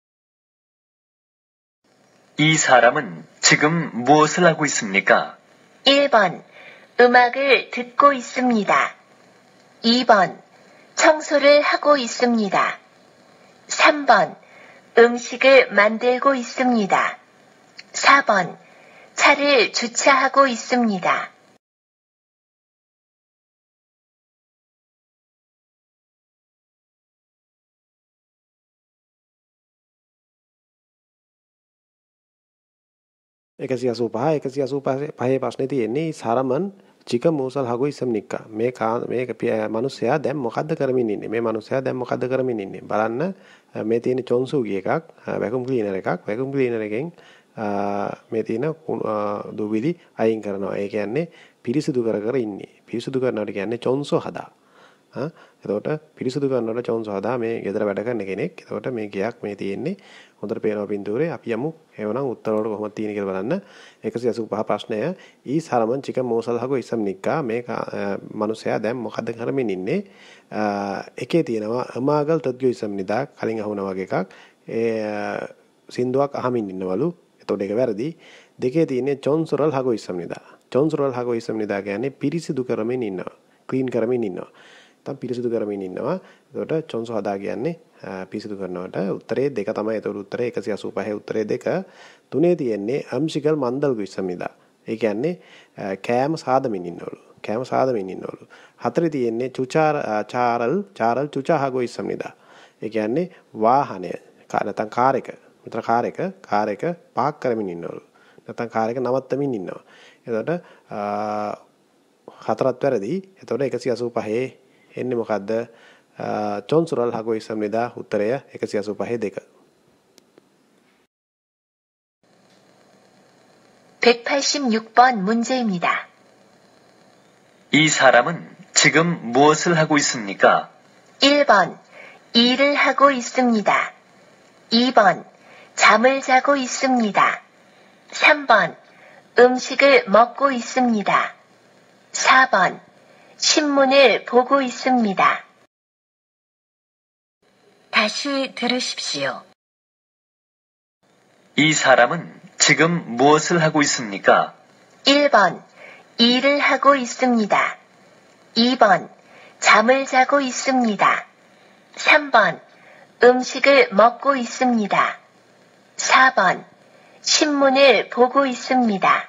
이 사람은 지금 무엇을 하고 있습니까? 1번 음악을 듣고 있습니다. 2번 청소를 하고 있습니다. 3번 음식을 만들고 있습니다. 4번 차를 주차하고 있습니다. එකසි 85 ප්‍රශ්නේ තියෙන්නේ සරමන් 지금 무엇을 하고 있습니까? මේ මිනිසයා දැන් මොකද්ද කරමින් ඉන්නේ? මේ මිනිසයා දැන් මොකද්ද කරමින් ඉන්නේ? බලන්න මේ තියෙන චොන්සුගේ එකක්, වැකියුම් ක්ලීනර් එකක්. වැකියුම් ක්ලීනර් එකෙන් මේ තියෙන දුවිලි අයින් කරනවා. ඒ කියන්නේ පිරිසිදු කර කර ඉන්නේ. පිරිසිදු කරනවට කියන්නේ චොන්සෝ හදා. එතකොට පිරිසිදු කරනවට චොන්සෝ හදා මේ ගෙදර වැඩ කරන කෙනෙක්. එතකොට මේ ගයක් මේ තියෙන්නේ හොඳට පේනවා පින්තූරේ. අපි යමු එවනම් උත්තර වලට කොහොමද තියෙන්නේ කියලා බලන්න. 185 ප්‍රශ්නය. ඊ සරමන් චිකන් මොසල් හගෝ ඉස්සම්නික්කා මේ මිනිසයා දැන් මොකද්ද කරමින් ඉන්නේ? එකේ තියෙනවා අමාගල් තද්ගෝ ඉස්සම්නිදා කලින් අහුණා වගේ එකක්. සින්දුවක් අහමින් ඉන්නවලු. එතකොට ඒක වැරදි. දෙකේ තියෙන්නේ චොන්සරල් හගෝ ඉස්සම්නිදා. චොන්සරල් හගෝ ඉස්සම්නිදා කියන්නේ පිරිසිදු කරමින් ඉන්නවා. ක්ලීන් කරමින් ඉන්නවා. තම පිරිසිදු කරමින් ඉන්නවා. එතකොට චොන්සෝ හදා කියන්නේ පිරිසිදු කරනවට උත්තරේ දෙක තමයි. එතකොට උත්තරේ 185 උත්තරේ දෙක. තුනේ තියෙන්නේ අම්ශිකල් මන්දල් විසමිදා. ඒ කියන්නේ කෑම සාදමින් ඉන්නවලු. කෑම සාදමින් ඉන්නවලු. හතරේ තියෙන්නේ චාරල් චුචාහගෝ ඉස්සමිදා. ඒ කියන්නේ වාහනය නැත්නම් කාර් එක. මෙතන කාර් එක පාක් කරමින් ඉන්නවලු. නැත්නම් කාර් එක නවත්තමින් ඉන්නවා. එතකොට හතරත් වැරදි. එතකොට 185 එන්නේ මොකද්ද? චොන්සුරල් 하고 있습니다. උත්තරය 185 2. 186번 문제입니다. 이 사람은 지금 무엇을 하고 있습니까? 1번 일을 하고 있습니다. 2번 잠을 자고 있습니다. 3번 음식을 먹고 있습니다. 4번 신문을 보고 있습니다. 다시 들으십시오. 이 사람은 지금 무엇을 하고 있습니까? 1번 일을 하고 있습니다. 2번 잠을 자고 있습니다. 3번 음식을 먹고 있습니다. 4번 신문을 보고 있습니다.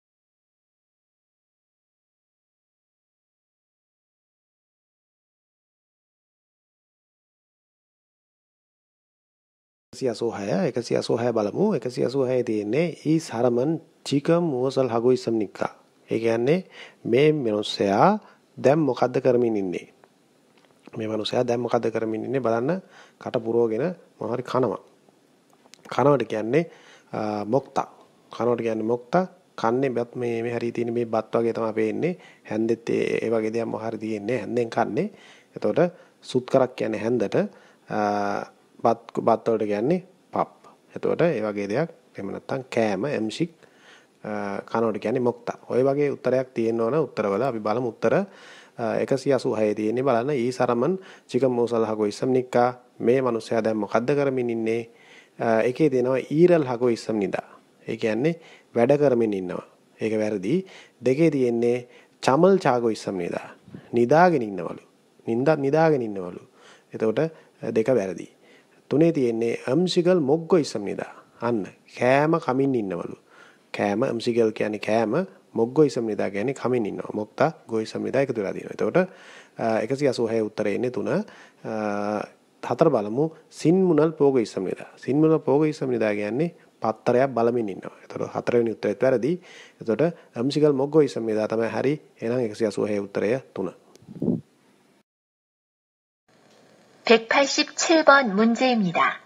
සියසෝහය 186 බලමු 186 තියෙන්නේ 이 사람은 지금 무엇을 하고 있습니까? ඒ කියන්නේ මේ මිනිසයා දැන් මොකද්ද කරමින් ඉන්නේ? මේ මිනිසයා දැන් මොකද්ද කරමින් ඉන්නේ බලන්න කට පුරවගෙන මොහරි කනවා. කනවට කියන්නේ මොක්තා. කනවට කියන්නේ මොක්තා. කන්නේ බත් මේ හරිය තියෙන මේ බත් වගේ තමයි පේන්නේ. හැන්දෙත් ඒ වගේ දෙයක් මොහරි තියෙන්නේ. හැන්දෙන් කන්නේ. එතකොට සුත් කරක් කියන්නේ හැන්දට බත් වලට කියන්නේ පප්. එතකොට ඒ වගේ දෙයක් එහෙම නැත්නම් කෑම එම්ෂික් කනවට කියන්නේ මොක්තා. ඔය වගේ උත්තරයක් තියෙන්න ඕන උත්තරවල අපි බලමු උත්තර 186 තියෙන්නේ බලන්න ඊ සරමන් චිකන් මොසල් හගෝ ඉස්සම්නික්කා මේ මිනිස්සයා දැන් මොකද්ද කරමින් ඉන්නේ? එකේ තියෙනවා ඊරල් හගෝ ඉස්සම්නිදා. ඒ කියන්නේ වැඩ කරමින් ඉන්නවා. ඒක වැරදි. දෙකේ තියෙන්නේ චමල් චාගෝ ඉස්සම්නිදා. නිදාගෙන ඉන්නවලු. නිදාගෙන ඉන්නවලු. එතකොට දෙක වැරදි. තුනේ තියෙන්නේ අම්සිගල් මොග්ගෝ ඉස්සම්නිදා. අන්න කෑම කමින් ඉන්නවලු. කෑම අම්සිගල් කියන්නේ කෑම මොග්ගෝ ඉස්සම්නිදා කියන්නේ කමින් ඉන්නවා. මොක්තා ගෝ ඉස්සම්නිදා එකතු වෙලා තියෙනවා. එතකොට 186 උත්තරේ එන්නේ 3. හතර බලමු සින්මුනල් පෝගෝ ඉස්සම්නිදා. සින්මුනල් පෝගෝ ඉස්සම්නිදා කියන්නේ පත්තරයක් බලමින් ඉන්නවා. එතකොට හතරවෙනි උත්තරේත් වැරදි. එතකොට අම්සිගල් මොග්ගෝ ඉස්සම්නිදා තමයි හරි. එහෙනම් 186 උත්තරය 3. 187번 문제입니다.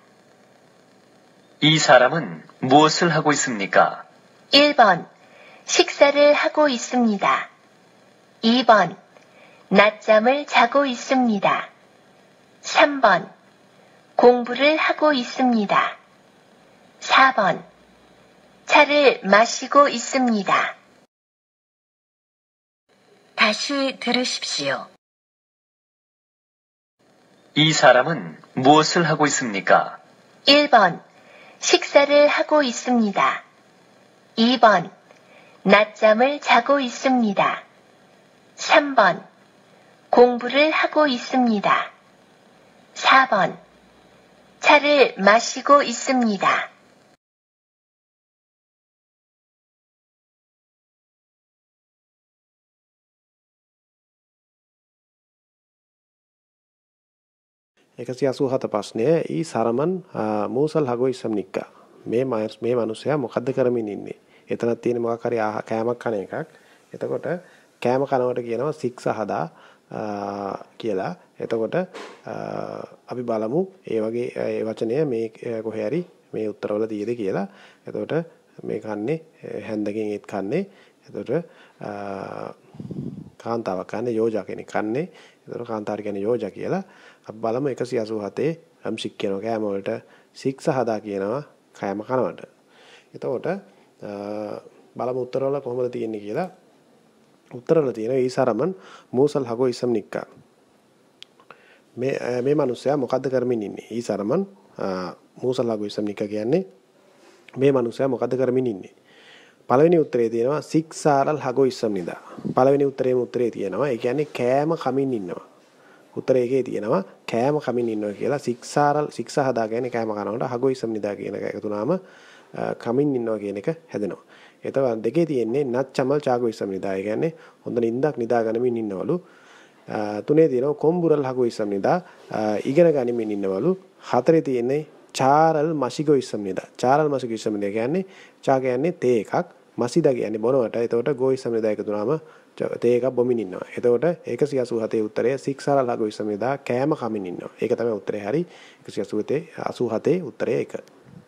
이 사람은 무엇을 하고 있습니까? 1번 식사를 하고 있습니다. 2번 낮잠을 자고 있습니다. 3번 공부를 하고 있습니다. 4번 차를 마시고 있습니다. 다시 들으십시오. 이 사람은 무엇을 하고 있습니까? 1번 식사를 하고 있습니다. 2번 낮잠을 자고 있습니다. 3번 공부를 하고 있습니다. 4번 차를 마시고 있습니다. එකසිය 87 ප්‍රශ්නය ඊ සරමන් මූසල් හගෝ ඉස්සම්නික්කා මේ මිනිසයා මොකද්ද කරමින් ඉන්නේ? එතනක් තියෙන මොකක් හරි කෑමක් කන එකක්. එතකොට කෑම කනවට කියනවා සික්ස හදා කියලා. එතකොට අපි බලමු ඒ වගේ ඒ වචනය මේ කොහේ හරි මේ උත්තරවල තියෙද කියලා. එතකොට මේ කන්නේ හැන්දකින් ඒත් කන්නේ. එතකොට කාන්තාවක් කන්නේ යෝජා කෙනෙක් කන්නේ. එතකොට කාන්තාර කියන්නේ යෝජා කියලා. අපි බලමු 187 අම්සික් කියනවා කෑම වලට සික්ස හදා කියනවා කෑම කනවට. එතකොට බලමු උත්තරවල කොහොමද තියෙන්නේ කියලා. උත්තරවල තියෙනවා ඊ සරමන් මූසල් හගෝ ඉස්සම්නික්කා. මේ මිනිස්සයා මොකද්ද කරමින් ඉන්නේ? ඊ සරමන් මූසල් හගෝ ඉස්සම්නික්කා කියන්නේ මේ මිනිස්සයා මොකද්ද කරමින් ඉන්නේ? පළවෙනි උත්තරේ තියෙනවා සික්සාරල් හගෝ ඉස්සම්නිදා. පළවෙනි උත්තරේ තියෙනවා. ඒ කියන්නේ කෑම කමින් ඉන්නවා. උත්තරේ එකේ තියෙනවා කෑම කමින් ඉන්නවා කියලා. සික්ස හදා කියන්නේ කෑම කනකොට හගෝ ඉස්සම්නිදා කියන එක එකතු වුණාම කමින් ඉන්නවා කියන එක හැදෙනවා. එතකොට දෙකේ තියෙන්නේ නච්චමල් චාගෝ ඉස්සම්නිදා. ඒ කියන්නේ හොඳ නිින්දක් නිදා ගනිමින් ඉන්නවලු. තුනේ තියෙනවා කොම්බුරල් හගෝ ඉස්සම්නිදා ඉගෙන ගනිමින් ඉන්නවලු. හතරේ තියෙන්නේ චාරල් මසිගෝ ඉස්සම්නිදා. චාරල් මසිගෝ ඉස්සම්නිදා කියන්නේ චා කියන්නේ තේ එකක්, මසිදා කියන්නේ බොනවට. එතකොට ගෝ ඉස්සම්නිදා එකතු වුණාම තේ එකක් බොමින් ඉන්නවා. එතකොට 187 උත්තරය සික්සාරල් හගෝ ඉස්සම්නිදා කෑම කමින් ඉන්නවා. ඒක තමයි උත්තරේ හරි. 187 උත්තරය 1.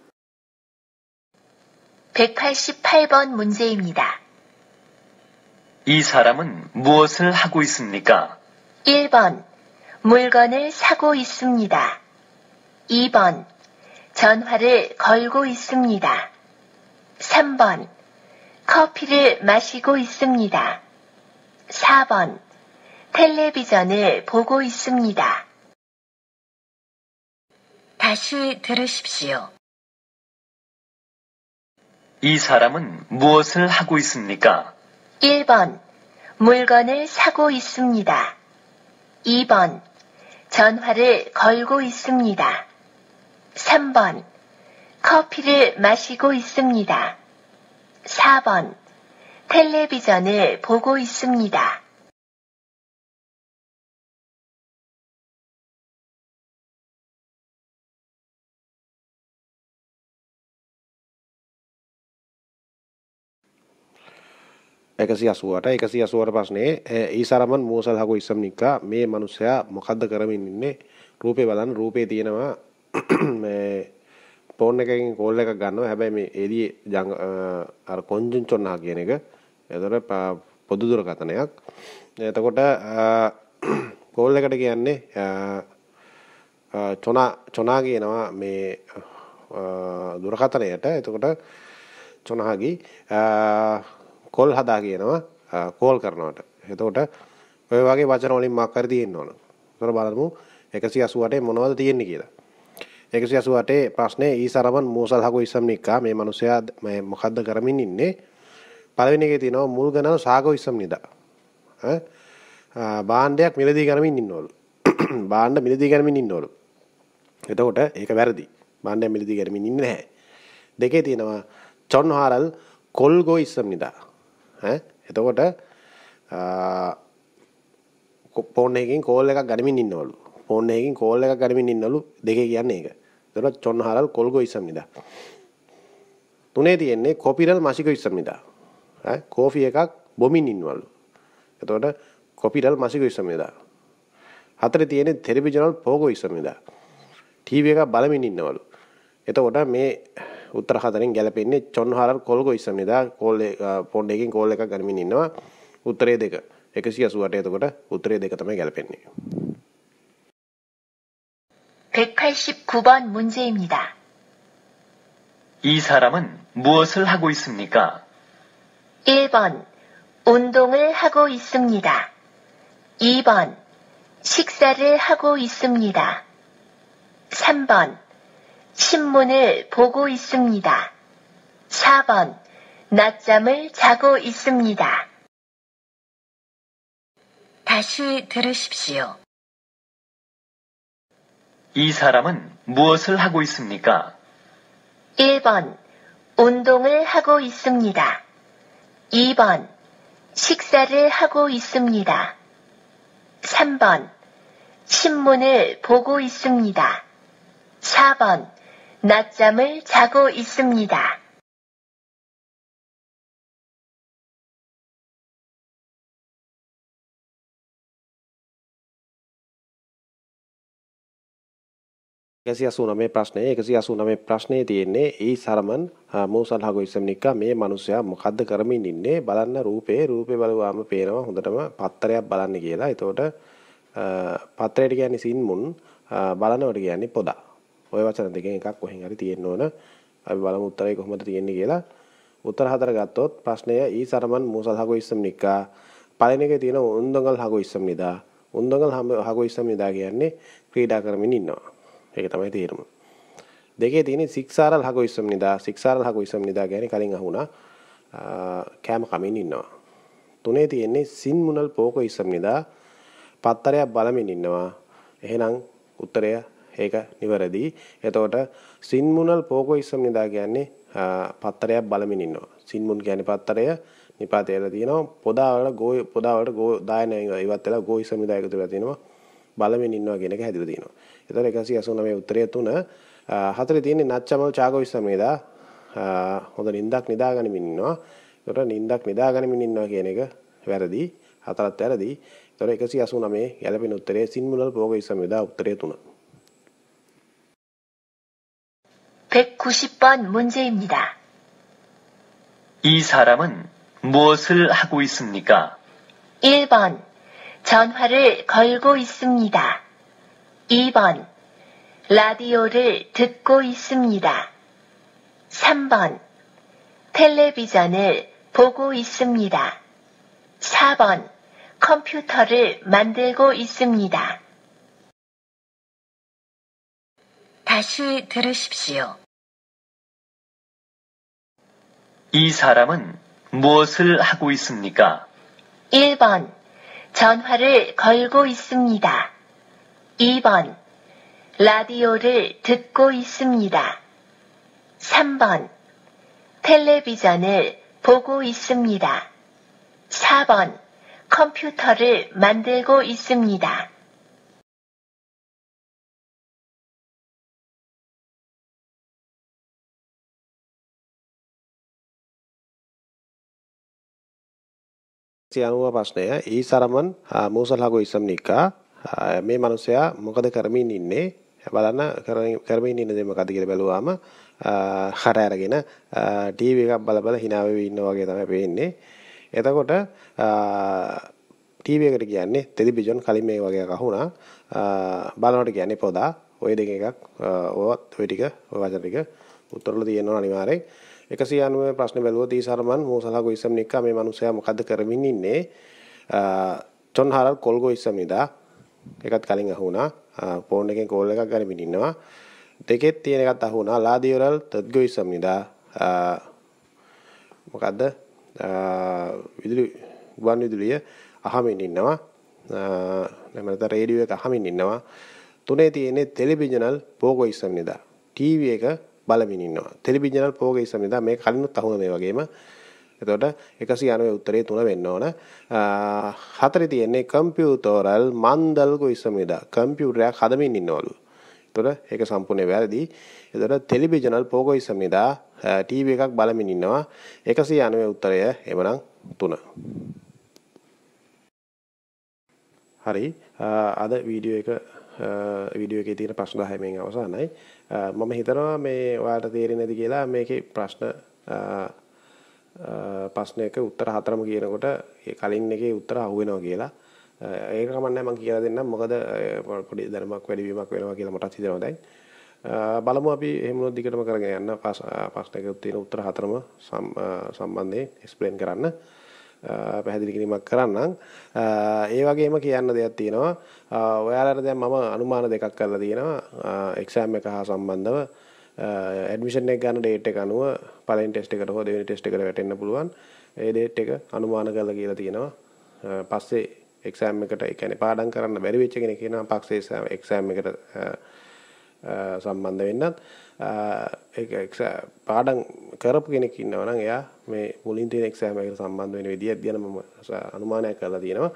188번 문제입니다. 이 사람은 무엇을 하고 있습니까? 1번 물건을 사고 있습니다. 2번 전화를 걸고 있습니다. 3번 커피를 마시고 있습니다. 4번 텔레비전을 보고 있습니다. 다시 들으십시오. 이 사람은 무엇을 하고 있습니까? 1번 물건을 사고 있습니다. 2번 전화를 걸고 있습니다. 3번 커피를 마시고 있습니다. 4번 텔레비전을 보고 있습니다. එකසිය 88 ප්‍රශ්නේ ඊ සරමන් මෝසල් හගෝ ඉස්සම්නිකා මේ මිනිසයා මොකද්ද කරමින් ඉන්නේ රූපේ බලන්න රූපේ තියෙනවා මේ ෆෝන් එකකින් කෝල් එකක් ගන්නවා හැබැයි මේ එළියේ අර කොන්ජන් චොන්නා කියන එක එතකොට පොදු දුරකථනයක් එතකොට කෝල් එකට කියන්නේ චොනා කියනවා මේ දුරකථනයට එතකොට චොනාගේ කෝල් හදා කියනවා කෝල් කරනවට. එතකොට ඔය වගේ වචන වලින් මාක් කර තියෙන්න ඕන. ඒතර බලමු 188 මොනවද තියෙන්නේ කියලා. 188 ප්‍රශ්නේ ඊ සරමන් මෝසල් හගෝ ඉස්සම්නිකා මේ මිනිසයා මේ මොකද්ද කරමින් ඉන්නේ? පළවෙනි එකේ තියෙනවා මුල් ගණන සාගෝ ඉස්සම්නිදා. භාණ්ඩයක් මිලදී ගනිමින් ඉන්නවලු. භාණ්ඩ මිලදී ගනිමින් ඉන්නවලු. එතකොට ඒක වැරදි. භාණ්ඩයක් මිලදී ගනිමින් ඉන්නේ නැහැ. දෙකේ තියෙනවා චොන්හාරල් කොල්ගෝ ඉස්සම්නිදා. එතකොට ෆෝන් එකකින් කෝල් එකක් ගනිමින් ඉන්නවලු. ෆෝන් එකකින් කෝල් එකක් ගනිමින් ඉන්නවලු දෙකේ කියන්නේ ඒක. එතකොට චොන්හාරල් කොල්ගෝ ඉස්සම්නිදා. තුනේ තියෙන්නේ කොපිරල් මසිකෝ ඉස්සම්නිදා. කෝෆි එකක් බොමින් ඉන්නවලු. එතකොට කොපිරල් මසිකෝ ඉස්සම්නිදා. හතරේ තියෙන්නේ ටෙලිවිෂනල් පෝගෝ ඉස්සම්නිදා. ටීවී එකක් බලමින් ඉන්නවලු. එතකොට මේ උත්තර හතරෙන් ගැලපෙන්නේ චොන්හාරල් කොල්ගෝ ඉස්සම්නිදා ෆෝන් එකකින් කෝල් එකක් ගනිමින් ඉන්නවා. උත්තරේ 2. 188 එතකොට උත්තරේ 2 තමයි ගැලපෙන්නේ. 189번 문제입니다. 이 사람은 무엇을 하고 있습니까? 1번 운동을 하고 있습니다. 2번 식사를 하고 있습니다. 3번 신문을 보고 있습니다. 4번 낮잠을 자고 있습니다. 다시 들으십시오. 이 사람은 무엇을 하고 있습니까? 1번 운동을 하고 있습니다. 2번 식사를 하고 있습니다. 3번 신문을 보고 있습니다. 4번 낮잠을 자고 있습니다. මේ ප්‍රශ්නේ 189 ප්‍රශ්නේ තියෙන්නේ ඊ සරමන් මෝසල් හගෝ ඉස්සම්නිකා මේ මිනිසයා මොකද්ද කරමින් ඉන්නේ බලන්න රූපේ බලුවාම පේනවා හොඳටම පත්තරයක් බලන්න කියලා. එතකොට පත්‍රයට කියන්නේ සින්මුන් බලනවට කියන්නේ පොදා. ඔය වචන දෙකෙන් එකක් කොහෙන් හරි තියෙන්න ඕන. අපි බලමු උත්තරේ කොහොමද තියෙන්නේ කියලා. උත්තර 4 ගත්තොත් ප්‍රශ්නය ඊ සරමන් මෝසල් හගෝ ඉස්සම්නිකා පළවෙනි එකේ තියෙන උන්දඟල් හගෝ ඉස්සම්නිදා. උන්දඟල් හගෝ ඉස්සම්නිදා කියන්නේ ක්‍රීඩා කරමින් ඉන්නවා. ඒක තමයි තේරුම. දෙකේ තියෙන්නේ සික්සාරල් හගෝ ඉස්සම්නිදා. සික්සාරල් හගෝ ඉස්සම්නිදා කියන්නේ කලින් අහුණා කෑම කමින් ඉන්නවා. තුනේ තියෙන්නේ සින්මුනල් පෝකෝ ඉස්සම්නිදා. පත්තරයක් බලමින් ඉන්නවා. එහෙනම් උත්තරය ඒක නිවැරදි. එතකොට සින්මුනල් පෝකෝ ඉස්සම්නිදා කියන්නේ පත්තරයක් බලමින් ඉන්නවා. සින්මුන් කියන්නේ පත්තරය නිපාතයලා තියෙනවා. පොදා වලට ගෝ දායන ඉවත් වෙලා ගෝ ඉස්සම්නිදා එකතු වෙලා තියෙනවා. බලමින් ඉන්නවා කියන එක හැදිලා තියෙනවා. එතකොට 189 උත්තරය 3 හතරේ තියෙන්නේ නච්චමල් චාගෝ ඉස්සමේදා හොඳ නිින්දක් නිදාගනිමින් ඉන්නවා. ඒතකොට නිින්දක් නිදාගනිමින් ඉන්නවා කියන එක වැරදි. හතරත් වැරදි. ඒතකොට 189 ගැළපෙන උත්තරේ සින්මුලල් පෝග ඉස්සමේදා උත්තරය 3. 190번 문제입니다. 이 사람은 무엇을 하고 있습니까? 1번 전화를 걸고 있습니다. 2번 라디오를 듣고 있습니다. 3번 텔레비전을 보고 있습니다. 4번 컴퓨터를 만들고 있습니다. 다시 들으십시오. 이 사람은 무엇을 하고 있습니까? 1번 전화를 걸고 있습니다. 2번 라디오를 듣고 있습니다. 3번 텔레비전을 보고 있습니다. 4번 컴퓨터를 만들고 있습니다. සියනුව ප්‍රශ්නය ඊ සරමන් මූසල් හගෝ ඉස්සම්නිකා මේ මිනිසයා මොකද කරමින් ඉන්නේ බලන්න කරමින් ඉන්න දේ මොකද කියලා බැලුවාම හර අරගෙන ටීවී එකක් බල බල hina වෙවි ඉන්නවා වගේ තමයි පේන්නේ. එතකොට ටීවී එකට කියන්නේ ටෙලිවිෂන් කලින් මේ වගේ එකක් අහුණා. බලනකොට කියන්නේ පොදා. ওই දෙක එකක් ඔය ටික ඔය වචන ටික උත්තරවල තියෙනවා අනිවාර්යෙන්. 190 ප්‍රශ්න බැලුවොත් ඊ සරමන් මූසල් හගෝ ඉස්සම්නිකා මේ මිනිසයා මොකද කරමින් ඉන්නේ චොන් හරල් කොල්ගෝ ඉස්සම්නිදා එකත් කලින් අහුණා. ෆෝන් එකෙන් කෝල් එකක් ගනිමින් ඉන්නවා. දෙකෙත් තියෙන එකත් අහුණා. ලාදියරල් තද්ගෝ ඉස්සම්නිදා මොකද්ද විදුලි ගුවන් විදුලිය අහමින් ඉන්නවා. නැමෙත රේඩියෝ එක අහමින් ඉන්නවා. තුනේ තියෙන්නේ ටෙලිවිෂනල් පෝගෝ ඉස්සම්නිදා ටීවී එක බලමින් ඉන්නවා. ටෙලිවිෂනල් පෝගෝ ඉස්සම්නිදා මේ කලිනුත් අහුණා මේ වගේම. එතකොට 190 උත්තරේ 3 වෙන්න ඕන. හතරේ තියෙන්නේ කම්පියුටරල් මන්දල්ගෝ ඉස්සම්නිදා කම්පියුටරයක් හදමින් ඉන්නවලු. එතකොට ඒක සම්පූර්ණ වැරදි. එතකොට ටෙලිවිෂනල් පෝගෝ ඉස්සම්නිදා ටීවී එකක් බලමින් ඉන්නවා. 190 උත්තරය එවනම් 3. හරි. අද වීඩියෝ එකේ තියෙන ප්‍රශ්න 10 මෙන් අවසానයි. මම හිතනවා මේ ඔයාලට තේරෙන්නේ නැති කියලා මේකේ ප්‍රශ්නයක උත්තර හතරම කියනකොට කලින් එකේ උත්තර අහුවෙනවා කියලා. ඒක කමන්නේ මම කියලා දෙන්නම්. මොකද පොඩි දැනුමක් වැඩිවීමක් වෙනවා කියලා මටත් හිතෙනවා දැන්. බලමු අපි එහෙම වුණොත් දිගටම කරගෙන යන්න ප්‍රශ්නයක තියෙන උත්තර හතරම සම්බන්ධයෙන් එක්ස්ප්ලেইন කරන්න. පැහැදිලි කිරීමක් කරන්නම්. ඒ වගේම කියන්න දෙයක් තියෙනවා. ඔයාලට දැන් මම අනුමාන දෙකක් කරලා තියෙනවා. එක්සෑම් එක හා සම්බන්ධව ඇඩ්මිෂන් එක ගන්න ඩේට් එක අනුව පළවෙනි ටෙස්ට් එකට හෝ දෙවෙනි ටෙස්ට් එකට වැටෙන්න පුළුවන්. ඒ ඩේට් එක අනුමාන කරලා කියලා තියෙනවා. පස්සේ එක්සෑම් එකට ඒ කියන්නේ පාඩම් කරන්න බැරි වෙච්ච කෙනෙක් කියනවා පස්සේ එක්සෑම් එකට සම්බන්ධ වෙන්නත් ඒක පාඩම් කරපු කෙනෙක් ඉන්නවා නම් එයා මේ මුලින් තියෙන එක්සෑම් එකට සම්බන්ධ වෙන විදිය ගැන මම අනුමානයක් කරලා තියෙනවා.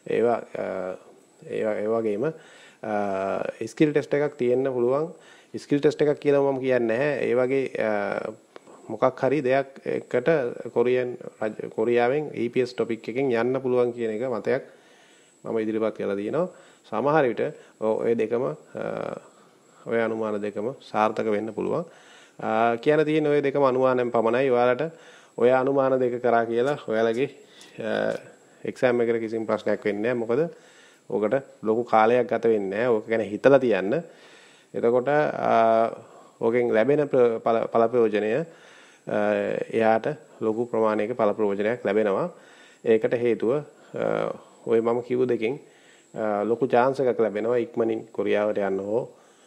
ඒ වගේම ස්කිල් ටෙස්ට් එකක් තියෙන්න පුළුවන්. ස්කිල් ටෙස්ට් එකක් කියලා මම කියන්නේ නැහැ. ඒ වගේ මොකක් හරි දෙයක් එකට කොරියාවෙන් EPS ටොපික් එකෙන් යන්න පුළුවන් කියන එක මතයක් මම ඉදිරිපත් කරලා තියෙනවා. සමහර විට ඔය දෙකම ඔය අනුමාන දෙකම සාර්ථක වෙන්න පුළුවන්. කියන්න තියෙන ඔය දෙකම අනුමානයෙන් පමණයි. ඔයාලට ඔය අනුමාන දෙක කරා කියලා ඔයාලගේ එක්සෑම් එකකට කිසිම ප්‍රශ්නයක් වෙන්නේ නැහැ. මොකද ඔකට ලොකු කාලයක් ගත වෙන්නේ නැහැ. ඕක ගැන හිතලා තියන්න. එතකොට ඕකෙන් ලැබෙන පළ ප්‍රයෝජනය එයාට ලොකු ප්‍රමාණයක පළ ප්‍රයෝජනයක් ලැබෙනවා. ඒකට හේතුව ඔය මම කිව්ව දෙකෙන් ලොකු chance එකක් ලැබෙනවා ඉක්මනින් කොරියාවට යන්න හෝ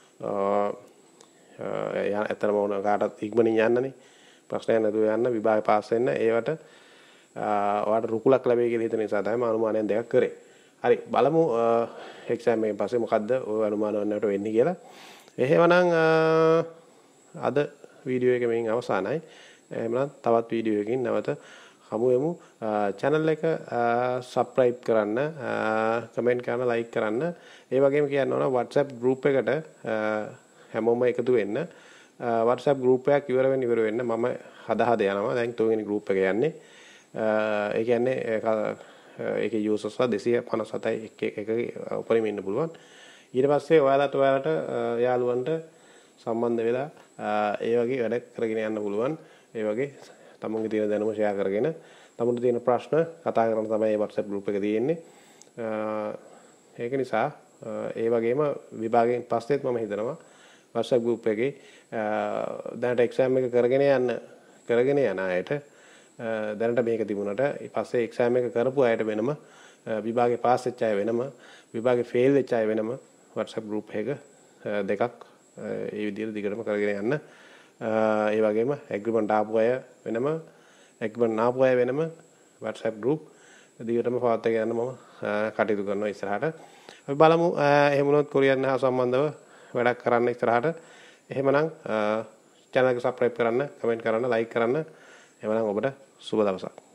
ඇත්තටම ඕන කාටත් ඉක්මනින් යන්නනේ. ප්‍රශ්නයක් නැතුව යන්න විභාගේ පාස් වෙන්න. ඒවට ඔයාලට රුකුලක් ලැබෙයි කියලා හිතන නිසා තමයි අනුමානයන් දෙකක් කරේ. හරි බලමු එක්සෑම් එකෙන් පස්සේ මොකද්ද ඔය අනුමාන වන්නට වෙන්නේ කියලා. එහෙමනම් අද වීඩියෝ එක මෙයින් අවසానයි. එහෙමනම් තවත් වීඩියෝ එකකින් නැවත හමු වෙමු. channel එක subscribe කරන්න, comment කරන්න, like කරන්න. ඒ වගේම කියන්න ඕන WhatsApp group එකට හැමෝම එකතු වෙන්න WhatsApp group එකක් ඉවර වෙන්න මම හදා යනවා. දැන් තුන්වෙනි group එක යන්නේ. ඒ කියන්නේ ඒකේ users 257යි එක උපරිම ඉන්න පුළුවන්. ඊට පස්සේ ඔයාලට යාළුවන්ට සම්බන්ධ වෙලා ඒ වගේ වැඩ කරගෙන යන්න පුළුවන්. ඒ වගේ තමුන්ගේ තියෙන දැනුම ෂෙයා කරගෙන තමුන්ට තියෙන ප්‍රශ්න කතා කරන්න තමයි මේ WhatsApp group එක තියෙන්නේ. ඒක නිසා ඒ වගේම විභාගයෙන් පස්සෙත් මම හිතනවා WhatsApp group එකේ දැනට exam එක කරගෙන යන අයට දැනට මේක තිබුණාට ඊපස්සේ exam එක කරපු අයට වෙනම විභාගේ පාස් වෙච්ච අය වෙනම විභාගේ ෆේල් වෙච්ච අය වෙනම WhatsApp group එක දෙකක් ඒ විදිහට දිගටම කරගෙන යන්න. ඒ වගේම agreement ආපු අය වෙනම agreement නාපු අය වෙනම WhatsApp group දිගටම පවත්වාගෙන යන්න මම කටයුතු කරනවා ඉස්සරහට. අපි බලමු එහෙම වුණොත් කොරියන් හා සම්බන්ධව වැඩක් කරන්න ඉස්සරහට. එහෙමනම් channel එක subscribe කරන්න, comment කරන්න, like කරන්න. එහෙමනම් ඔබට සුබ දවසක්.